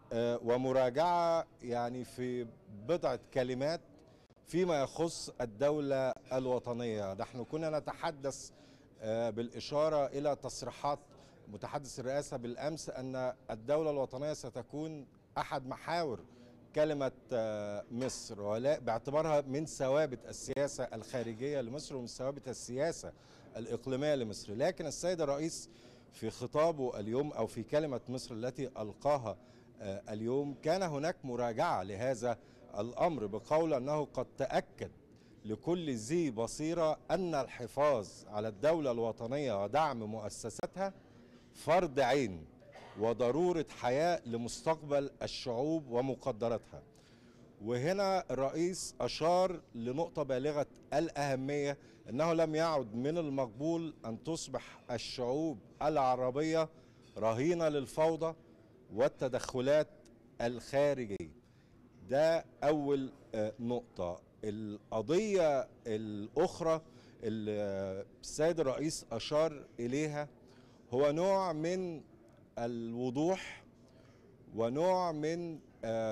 ومراجعة يعني في بضعة كلمات فيما يخص الدولة الوطنية. نحن كنا نتحدث بالإشارة إلى تصريحات متحدث الرئاسة بالأمس أن الدولة الوطنية ستكون أحد محاور كلمة مصر، باعتبارها من ثوابت السياسة الخارجية لمصر ومن ثوابت السياسة الإقليمية لمصر. لكن السيد الرئيس في خطابه اليوم أو في كلمة مصر التي ألقاها اليوم كان هناك مراجعة لهذا الأمر، بقول أنه قد تأكد لكل ذي بصيرة أن الحفاظ على الدولة الوطنية ودعم مؤسساتها فرض عين وضرورة حياة لمستقبل الشعوب ومقدراتها. وهنا الرئيس أشار لنقطة بالغة الأهمية، أنه لم يعد من المقبول أن تصبح الشعوب العربية رهينة للفوضى والتدخلات الخارجية. ده أول نقطة. القضية الأخرى اللي السيد الرئيس أشار إليها هو نوع من الوضوح ونوع من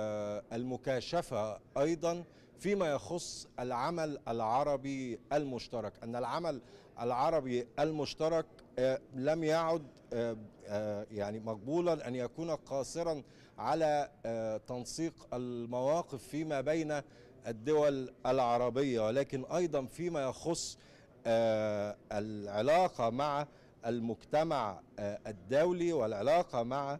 المكاشفة أيضا فيما يخص العمل العربي المشترك، أن العمل العربي المشترك لم يعد يعني مقبولا أن يكون قاصرا على تنسيق المواقف فيما بين الدول العربية، ولكن أيضا فيما يخص العلاقة مع المجتمع الدولي والعلاقة مع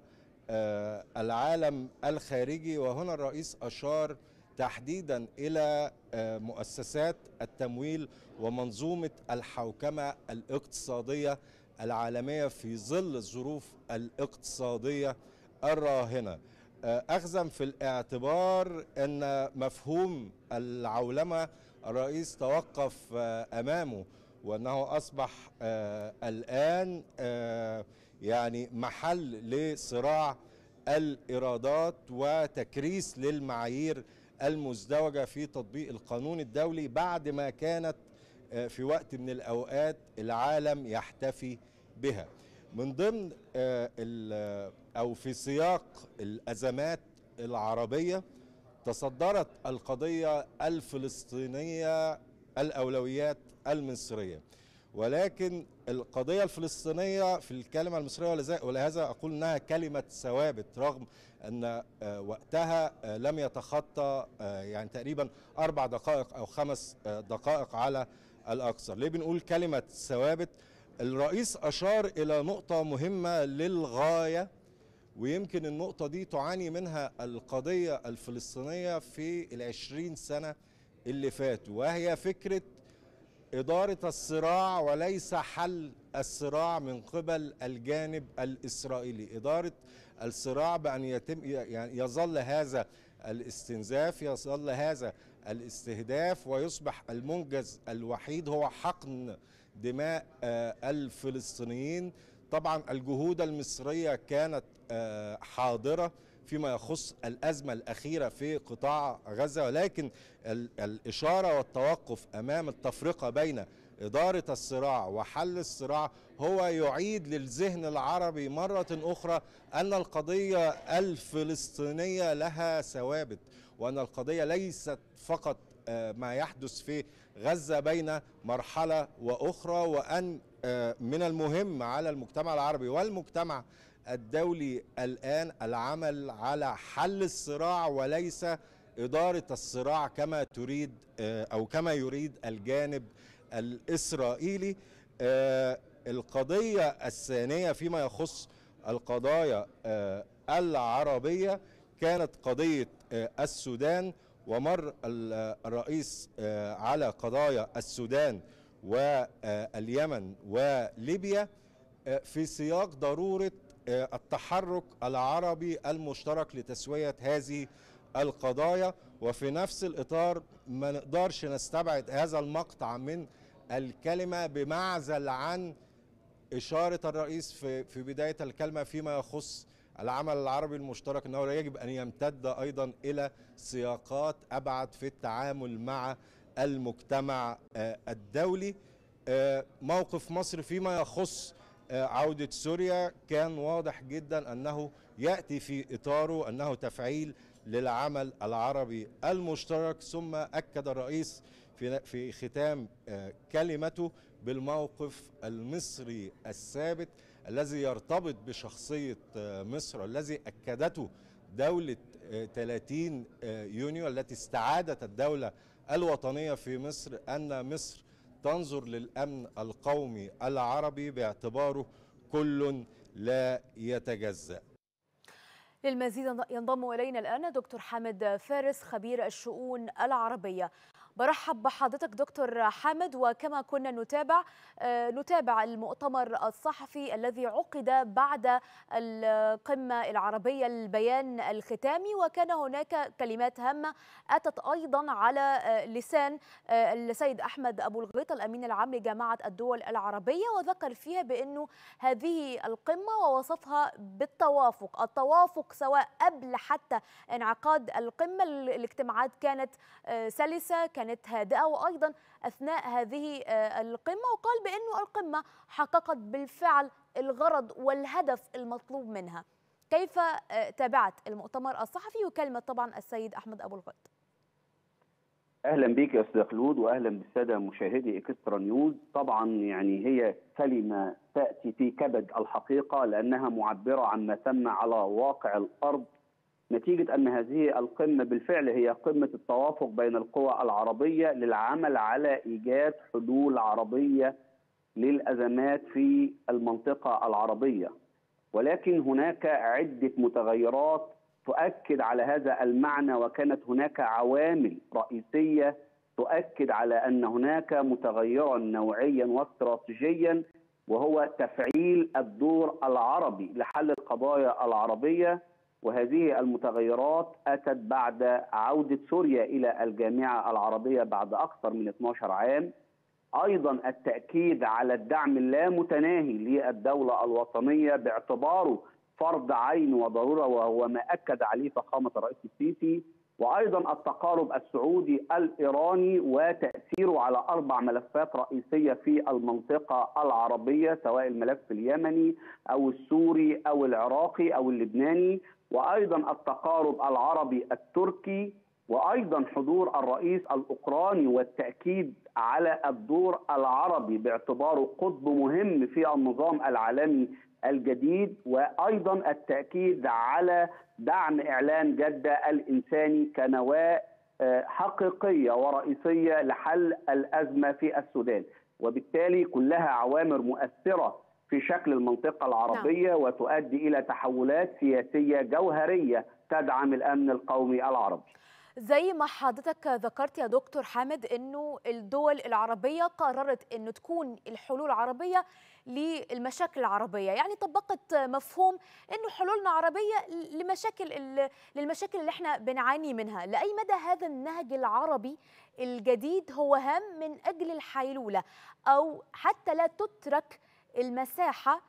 العالم الخارجي. وهنا الرئيس أشار تحديدا إلى مؤسسات التمويل ومنظومة الحوكمة الاقتصادية العالمية في ظل الظروف الاقتصادية الراهنة، أخذا في الاعتبار أن مفهوم العولمة الرئيس توقف أمامه، وأنه أصبح الآن يعني محل لصراع الإيرادات وتكريس للمعايير المزدوجة في تطبيق القانون الدولي، بعد ما كانت في وقت من الأوقات العالم يحتفي بها. من ضمن أو في سياق الأزمات العربية تصدرت القضية الفلسطينية الأولويات المصرية، ولكن القضية الفلسطينية في الكلمة المصرية، ولهذا أقول أنها كلمة ثوابت رغم أن وقتها لم يتخطى يعني تقريبا 4 دقائق أو 5 دقائق على الأكثر. ليه بنقول كلمة ثوابت؟ الرئيس أشار إلى نقطة مهمة للغاية، ويمكن النقطة دي تعاني منها القضية الفلسطينية في 20 سنة اللي فاتوا، وهي فكرة إدارة الصراع وليس حل الصراع من قبل الجانب الإسرائيلي. إدارة الصراع بأن يتم يعني يظل هذا الاستنزاف، يظل هذا الاستهداف، ويصبح المنجز الوحيد هو حقن دماء الفلسطينيين. طبعا الجهود المصرية كانت حاضرة فيما يخص الأزمة الأخيرة في قطاع غزة، ولكن الإشارة والتوقف أمام التفرقة بين إدارة الصراع وحل الصراع هو يعيد للذهن العربي مرة أخرى أن القضية الفلسطينية لها ثوابت، وأن القضية ليست فقط ما يحدث في غزة بين مرحلة وأخرى، وأن من المهم على المجتمع العربي والمجتمع الدولي الآن العمل على حل الصراع وليس إدارة الصراع كما تريد أو كما يريد الجانب الإسرائيلي. القضية الثانية فيما يخص القضايا العربية كانت قضية السودان، ومر الرئيس على قضايا السودان واليمن وليبيا في سياق ضرورة التحرك العربي المشترك لتسوية هذه القضايا. وفي نفس الإطار ما نقدرش نستبعد هذا المقطع من الكلمة بمعزل عن إشارة الرئيس في بداية الكلمة فيما يخص العمل العربي المشترك، أنه يجب أن يمتد أيضا إلى سياقات أبعد في التعامل مع المجتمع الدولي. موقف مصر فيما يخص عودة سوريا كان واضح جدا أنه يأتي في إطاره أنه تفعيل للعمل العربي المشترك. ثم أكد الرئيس في ختام كلمته بالموقف المصري الثابت الذي يرتبط بشخصية مصر، الذي أكدته دولة 30 يونيو التي استعادت الدولة الوطنية في مصر، أن مصر تنظر للأمن القومي العربي باعتباره كل لا يتجزأ. للمزيد ينضم إلينا الآن دكتور حامد فارس خبير الشؤون العربية. برحب بحضرتك دكتور حامد. وكما كنا نتابع المؤتمر الصحفي الذي عقد بعد القمة العربية، البيان الختامي، وكان هناك كلمات هامة أتت أيضا على لسان السيد أحمد أبو الغيط الأمين العام لجامعة الدول العربية، وذكر فيها بأنه هذه القمة ووصفها التوافق سواء قبل حتى انعقاد القمة. الاجتماعات كانت سلسة، كانت هادئة، وأيضا أثناء هذه القمة، وقال بأنه القمة حققت بالفعل الغرض والهدف المطلوب منها. كيف تابعت المؤتمر الصحفي وكلمة طبعا السيد أحمد أبو الغيط؟ أهلا بك يا أستاذ خلود، وأهلا بالسادة مشاهدي إكسترا نيوز. طبعا يعني هي كلمة تأتي في كبد الحقيقة، لأنها معبرة عما تم على واقع الأرض، نتيجة أن هذه القمة بالفعل هي قمة التوافق بين القوى العربية للعمل على إيجاد حلول عربية للأزمات في المنطقة العربية. ولكن هناك عدة متغيرات تؤكد على هذا المعنى، وكانت هناك عوامل رئيسية تؤكد على أن هناك متغيرا نوعيا واستراتيجيا، وهو تفعيل الدور العربي لحل القضايا العربية. وهذه المتغيرات أتت بعد عودة سوريا إلى الجامعة العربية بعد أكثر من 12 عام. أيضا التأكيد على الدعم اللامتناهي للدولة الوطنية باعتباره فرض عين وضرورة، وهو ما أكد عليه فخامة الرئيس السيسي. وأيضا التقارب السعودي الإيراني وتأثيره على 4 ملفات رئيسية في المنطقة العربية، سواء الملف اليمني أو السوري أو العراقي أو اللبناني، وأيضا التقارب العربي التركي، وأيضا حضور الرئيس الأوكراني والتأكيد على الدور العربي باعتباره قطب مهم في النظام العالمي الجديد، وأيضا التأكيد على دعم إعلان جدة الإنساني كنواة حقيقية ورئيسية لحل الأزمة في السودان. وبالتالي كلها عوامل مؤثرة في شكل المنطقة العربية وتؤدي إلى تحولات سياسية جوهرية تدعم الأمن القومي العربي. زي ما حضرتك ذكرت يا دكتور حامد انه الدول العربية قررت انه تكون الحلول عربية للمشاكل العربية، يعني طبقت مفهوم انه حلولنا عربية للمشاكل اللي احنا بنعاني منها. لأي مدى هذا النهج العربي الجديد هو هام من اجل الحيلولة، او حتى لا تترك المساحة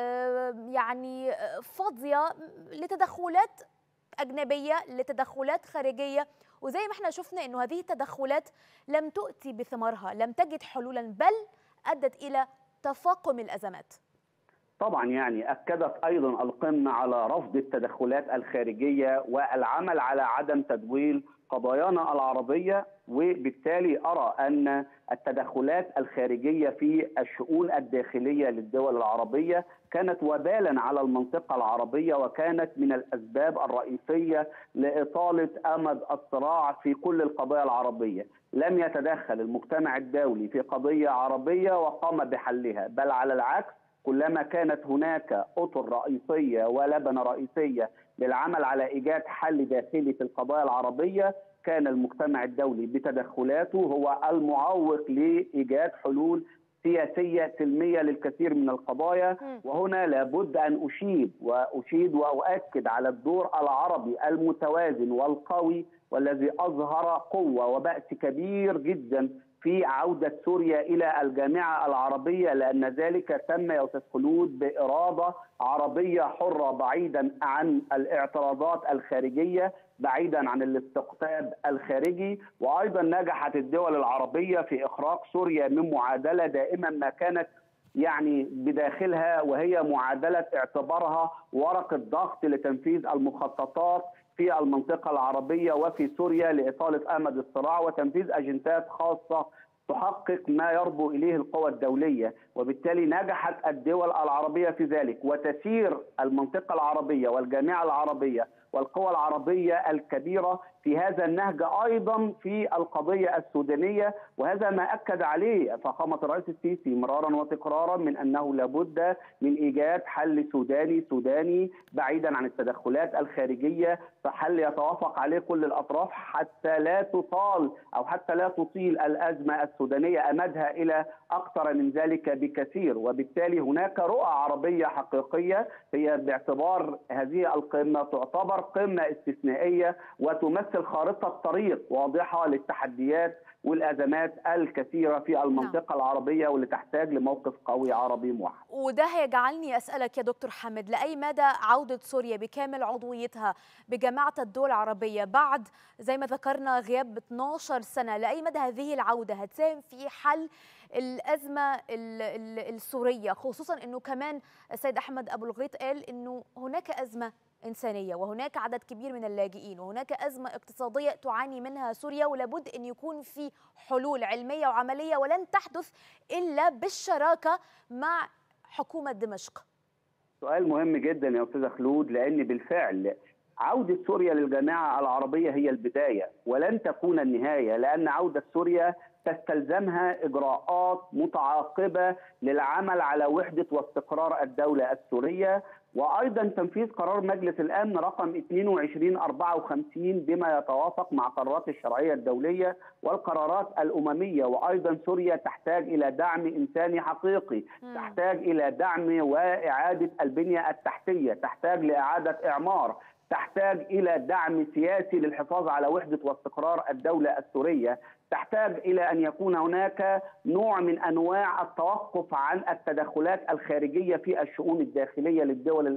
يعني فاضية لتدخلات أجنبية، لتدخلات خارجية؟ وزي ما احنا شفنا انه هذه التدخلات لم تؤتي بثمارها، لم تجد حلولا، بل أدت إلى تفاقم الأزمات. طبعا يعني أكدت أيضا القمة على رفض التدخلات الخارجية والعمل على عدم تدويل قضايانا العربية. وبالتالي أرى أن التدخلات الخارجية في الشؤون الداخلية للدول العربية كانت وبالا على المنطقة العربية، وكانت من الأسباب الرئيسية لإطالة أمد الصراع في كل القضايا العربية. لم يتدخل المجتمع الدولي في قضية عربية وقام بحلها، بل على العكس، كلما كانت هناك أطر رئيسية ولبنة رئيسية للعمل على إيجاد حل داخلي في القضايا العربية كان المجتمع الدولي بتدخلاته هو المعوق لإيجاد حلول سياسية سلمية للكثير من القضايا. وهنا لابد أن أشيد وأؤكد على الدور العربي المتوازن والقوي والذي أظهر قوة وبأس كبير جدا في عودة سوريا إلى الجامعة العربية، لأن ذلك تم يا أستاذ خلود بإرادة عربية حرة بعيدا عن الاعتراضات الخارجية، بعيدا عن الاستقطاب الخارجي. وأيضا نجحت الدول العربية في إخراج سوريا من معادلة دائما ما كانت يعني بداخلها، وهي معادلة اعتبارها ورقة ضغط لتنفيذ المخططات في المنطقة العربية وفي سوريا لإطالة أمد الصراع وتنفيذ أجندات خاصة تحقق ما يربو إليه القوى الدولية. وبالتالي نجحت الدول العربية في ذلك، وتسير المنطقة العربية والجامعة العربية والقوى العربية الكبيرة في هذا النهج أيضا في القضية السودانية. وهذا ما أكد عليه فخامة الرئيس السيسي مرارا وتكرارا من أنه لابد من إيجاد حل سوداني بعيدا عن التدخلات الخارجية، فحل يتوافق عليه كل الأطراف حتى لا تطال أو حتى لا تطيل الأزمة السودانية أمدها إلى أكثر من ذلك بكثير. وبالتالي هناك رؤى عربية حقيقية هي باعتبار هذه القمة تعتبر قمة استثنائية وتمثل خارطة طريق واضحة للتحديات والأزمات الكثيرة في المنطقة العربية واللي تحتاج لموقف قوي عربي موحد. وده هيجعلني أسألك يا دكتور حامد، لأي مدى عودة سوريا بكامل عضويتها بجماعة الدول العربية بعد زي ما ذكرنا غياب 12 سنة، لأي مدى هذه العودة هتساهم في حل الأزمة السورية، خصوصا أنه كمان السيد أحمد أبو الغيط قال أنه هناك أزمة إنسانية وهناك عدد كبير من اللاجئين وهناك أزمة اقتصادية تعاني منها سوريا، ولابد أن يكون في حلول علمية وعملية ولن تحدث إلا بالشراكة مع حكومة دمشق. سؤال مهم جدا يا أستاذ خلود، لأن بالفعل عودة سوريا للجامعة العربية هي البداية ولن تكون النهاية، لأن عودة سوريا تستلزمها إجراءات متعاقبة للعمل على وحدة واستقرار الدولة السورية، وأيضا تنفيذ قرار مجلس الأمن رقم 2254 بما يتوافق مع قرارات الشرعية الدولية والقرارات الأممية. وأيضا سوريا تحتاج إلى دعم إنساني حقيقي، تحتاج إلى دعم وإعادة البنية التحتية، تحتاج لإعادة إعمار، تحتاج إلى دعم سياسي للحفاظ على وحدة واستقرار الدولة السورية، تحتاج إلى أن يكون هناك نوع من أنواع التوقف عن التدخلات الخارجية في الشؤون الداخلية للدول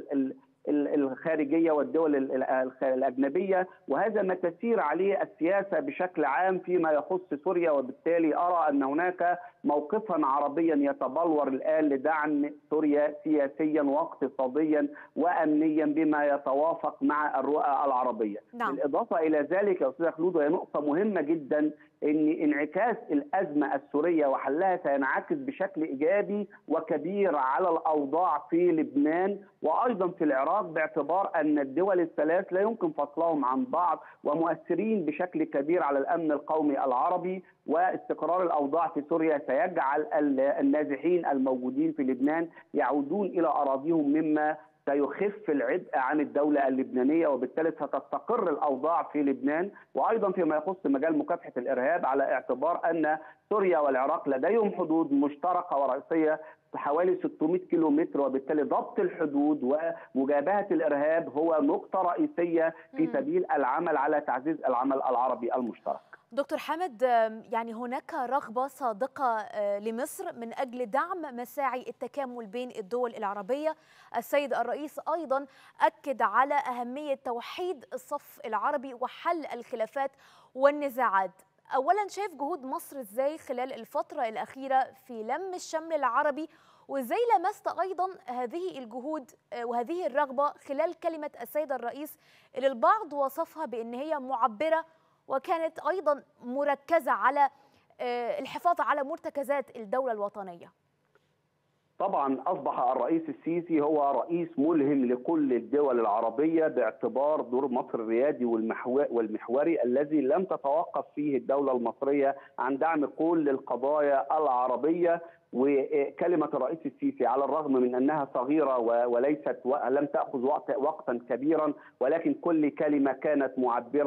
الخارجية والدول الأجنبية، وهذا ما تسير عليه السياسة بشكل عام فيما يخص سوريا. وبالتالي أرى أن هناك موقفا عربيا يتبلور الآن لدعم سوريا سياسيا واقتصاديا وأمنيا بما يتوافق مع الرؤى العربية. بالإضافة إلى ذلك يا أستاذ خلود، وهي نقطة مهمة جدا، أن انعكاس الأزمة السورية وحلها سينعكس بشكل إيجابي وكبير على الأوضاع في لبنان وأيضا في العراق، باعتبار أن الدول الثلاث لا يمكن فصلهم عن بعض ومؤثرين بشكل كبير على الأمن القومي العربي. واستقرار الأوضاع في سوريا سيجعل النازحين الموجودين في لبنان يعودون إلى أراضيهم، مما سيخف العبء عن الدولة اللبنانية، وبالتالي ستستقر الأوضاع في لبنان. وأيضا فيما يخص مجال مكافحة الإرهاب، على اعتبار أن سوريا والعراق لديهم حدود مشتركة ورئيسية حوالي 600 كيلومتر، وبالتالي ضبط الحدود ومجابهة الإرهاب هو نقطة رئيسية في سبيل العمل على تعزيز العمل العربي المشترك. دكتور حامد، يعني هناك رغبة صادقة لمصر من أجل دعم مساعي التكامل بين الدول العربية. السيد الرئيس أيضا أكد على أهمية توحيد الصف العربي وحل الخلافات والنزاعات. أولا، شايف جهود مصر إزاي خلال الفترة الأخيرة في لم الشمل العربي، وإزاي لمست أيضا هذه الجهود وهذه الرغبة خلال كلمة السيد الرئيس اللي البعض وصفها بأن هي معبرة وكانت أيضا مركزة على الحفاظ على مرتكزات الدولة الوطنية؟ طبعا أصبح الرئيس السيسي هو رئيس ملهم لكل الدول العربية، باعتبار دور مصر الريادي والمحوري الذي لم تتوقف فيه الدولة المصرية عن دعم كل القضايا العربية. وكلمة الرئيس السيسي على الرغم من أنها صغيرة وليست لم تأخذ وقتا كبيرا، ولكن كل كلمة كانت معبرة.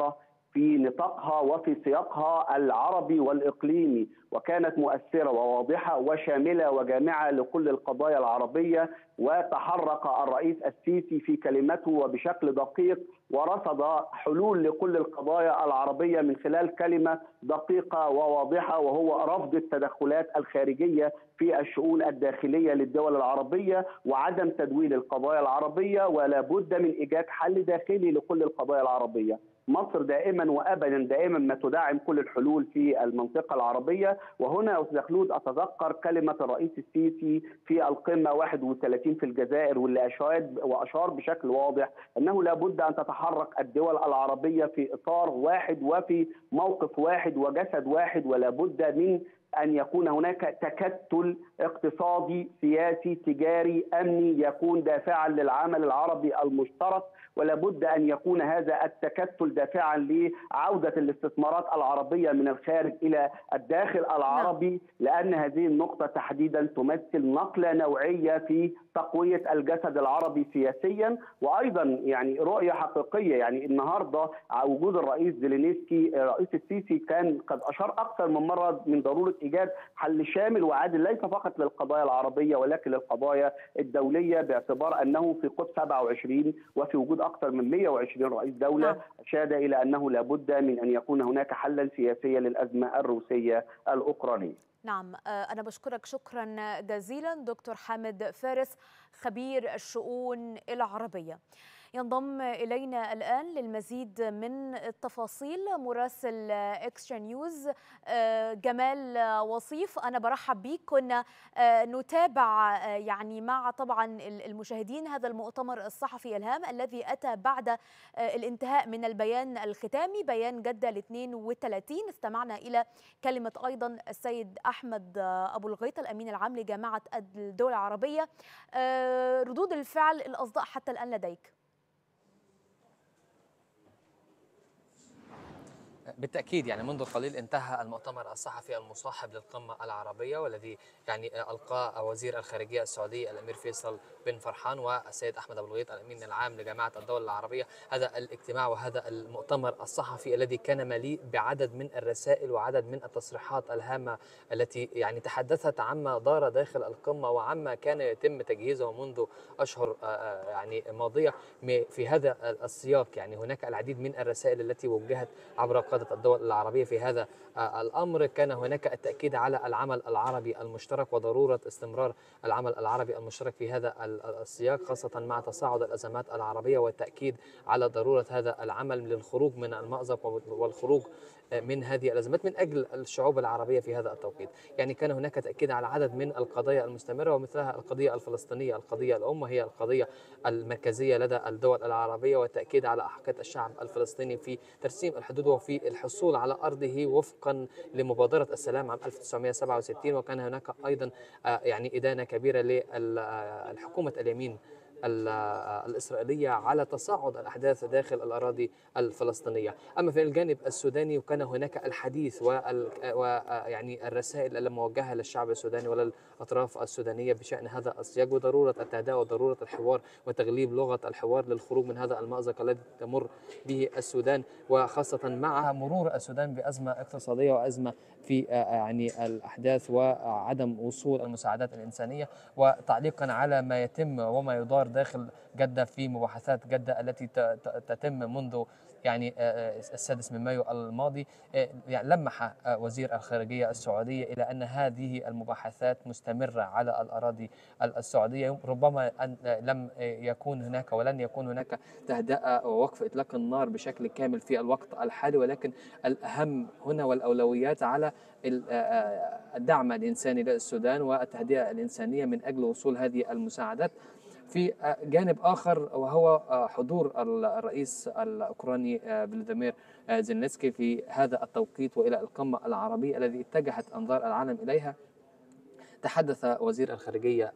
في نطاقها وفي سياقها العربي والإقليمي، وكانت مؤثرة وواضحة وشاملة وجامعة لكل القضايا العربية. وتحرك الرئيس السيسي في كلمته وبشكل دقيق ورصد حلول لكل القضايا العربية من خلال كلمة دقيقة وواضحة، وهو رفض التدخلات الخارجية في الشؤون الداخلية للدول العربية وعدم تدويل القضايا العربية، ولا بد من إيجاد حل داخلي لكل القضايا العربية. مصر دائما وابدا دائما ما تدعم كل الحلول في المنطقه العربيه. وهنا يا استاذ خلود اتذكر كلمه الرئيس السيسي في القمه 31 في الجزائر، واللي اشار بشكل واضح انه لا بد ان تتحرك الدول العربيه في اطار واحد وفي موقف واحد وجسد واحد، ولا بد من أن يكون هناك تكتل اقتصادي سياسي تجاري أمني يكون دافعا للعمل العربي المشترك، ولا بد أن يكون هذا التكتل دافعا لعودة الاستثمارات العربية من الخارج إلى الداخل العربي، لأن هذه النقطة تحديدا تمثل نقلة نوعية في تقوية الجسد العربي سياسيا، وأيضا يعني رؤية حقيقية. يعني النهاردة وجود الرئيس زيلينسكي رئيس السيسي كان قد أشار أكثر من مرة من ضرورة إيجاد حل شامل وعادل ليس فقط للقضايا العربية ولكن للقضايا الدولية، باعتبار أنه في COP 27 وفي وجود أكثر من 120 رئيس دولة أشاد إلى أنه لا بد من أن يكون هناك حلا سياسيا للأزمة الروسية الأوكرانية. نعم، أنا بشكرك شكرا جزيلا دكتور حامد فارس خبير الشؤون العربية. ينضم إلينا الآن للمزيد من التفاصيل مراسل إكسترا نيوز جمال وصيف. أنا برحب بيك. كنا نتابع يعني مع طبعا المشاهدين هذا المؤتمر الصحفي إلهام الذي أتى بعد الانتهاء من البيان الختامي، بيان جدة 32. استمعنا إلى كلمة أيضا السيد أحمد أبو الغيط الأمين العام لجامعة الدول العربية. ردود الفعل الأصداء حتى الآن لديك؟ بالتأكيد يعني منذ قليل انتهى المؤتمر الصحفي المصاحب للقمة العربية، والذي يعني ألقى وزير الخارجية السعودي الأمير فيصل بن فرحان والسيد أحمد أبو الغيط الأمين العام لجامعة الدول العربية هذا الاجتماع وهذا المؤتمر الصحفي الذي كان مليء بعدد من الرسائل وعدد من التصريحات الهامة التي يعني تحدثت عما دار داخل القمة وعما كان يتم تجهيزه منذ أشهر يعني ماضية في هذا السياق. يعني هناك العديد من الرسائل التي وجهت عبر قادة الدول العربية في هذا الأمر. كان هناك التأكيد على العمل العربي المشترك وضرورة استمرار العمل العربي المشترك في هذا السياق، خاصة مع تصاعد الأزمات العربية، والتأكيد على ضرورة هذا العمل للخروج من المأزق والخروج من هذه الأزمات من أجل الشعوب العربية في هذا التوقيت. يعني كان هناك تأكيد على عدد من القضايا المستمرة ومثلها القضية الفلسطينية، القضية الأم وهي القضية المركزية لدى الدول العربية، والتأكيد على أحقية الشعب الفلسطيني في ترسيم الحدود وفي الحصول على أرضه وفقا لمبادرة السلام عام 1967. وكان هناك أيضا يعني إدانة كبيرة للحكومة اليمين الإسرائيلية على تصاعد الأحداث داخل الأراضي الفلسطينية. أما في الجانب السوداني وكان هناك الحديث ويعني الرسائل الموجهة للشعب السوداني وللأطراف السودانية بشأن هذا السياق وضرورة التهدئة وضرورة الحوار وتغليب لغة الحوار للخروج من هذا المأزق الذي تمر به السودان، وخاصة مع مرور السودان بأزمة اقتصادية وأزمة في يعني الأحداث وعدم وصول المساعدات الإنسانية. وتعليقا على ما يتم وما يدار داخل جدة في مباحثات جدة التي تتم منذ يعني 6 مايو الماضي، يعني لمح وزير الخارجية السعودية إلى أن هذه المباحثات مستمرة على الأراضي السعودية. ربما أن لم يكون هناك ولن يكون هناك تهدئة ووقف إطلاق النار بشكل كامل في الوقت الحالي، ولكن الأهم هنا والأولويات على الدعم الإنساني للسودان والتهدئة الإنسانية من أجل وصول هذه المساعدات. في جانب آخر وهو حضور الرئيس الأوكراني فلاديمير زيلينسكي في هذا التوقيت وإلى القمة العربية الذي اتجهت أنظار العالم إليها. تحدث وزير الخارجية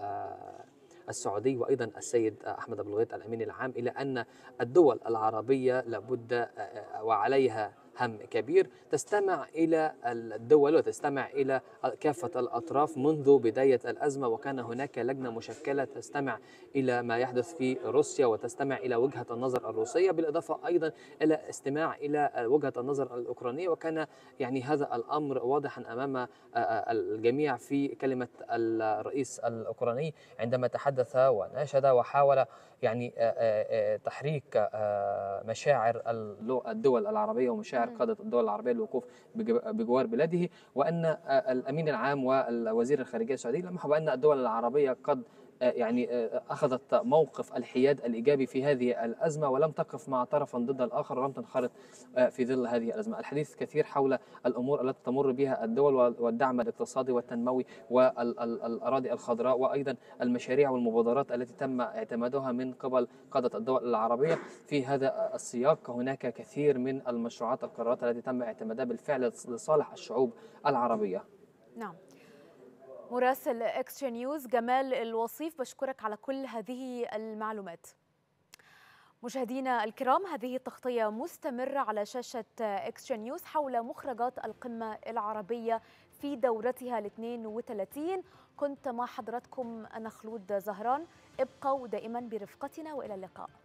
السعودي وأيضا السيد أحمد أبو الغيط الأمين العام إلى أن الدول العربية لابد وعليها هم كبير تستمع إلى الدول وتستمع إلى كافة الأطراف منذ بداية الأزمة، وكان هناك لجنة مشكلة تستمع إلى ما يحدث في روسيا وتستمع إلى وجهة النظر الروسية، بالإضافة أيضا إلى استماع إلى وجهة النظر الأوكرانية. وكان يعني هذا الأمر واضحا أمام الجميع في كلمة الرئيس الأوكراني عندما تحدث وناشد وحاول يعني تحريك مشاعر الدول العربية ومشاعر قادة الدول العربية للوقوف بجوار بلاده، وأن الأمين العام والوزير الخارجية السعودي لمحوا بأن الدول العربية قد يعني أخذت موقف الحياد الإيجابي في هذه الأزمة ولم تقف مع طرفا ضد الآخر ولم تنخرط في ظل هذه الأزمة. الحديث كثير حول الأمور التي تمر بها الدول والدعم الاقتصادي والتنموي والأراضي الخضراء وأيضا المشاريع والمبادرات التي تم اعتمادها من قبل قادة الدول العربية. في هذا السياق هناك كثير من المشروعات القرارات التي تم اعتمادها بالفعل لصالح الشعوب العربية. نعم. مراسل إكسترا نيوز جمال الوصيف، بشكرك على كل هذه المعلومات. مشاهدينا الكرام، هذه التغطية مستمرة على شاشة إكسترا نيوز حول مخرجات القمة العربية في دورتها ال 32. كنت مع حضراتكم أنا خلود زهران، ابقوا دائما برفقتنا وإلى اللقاء.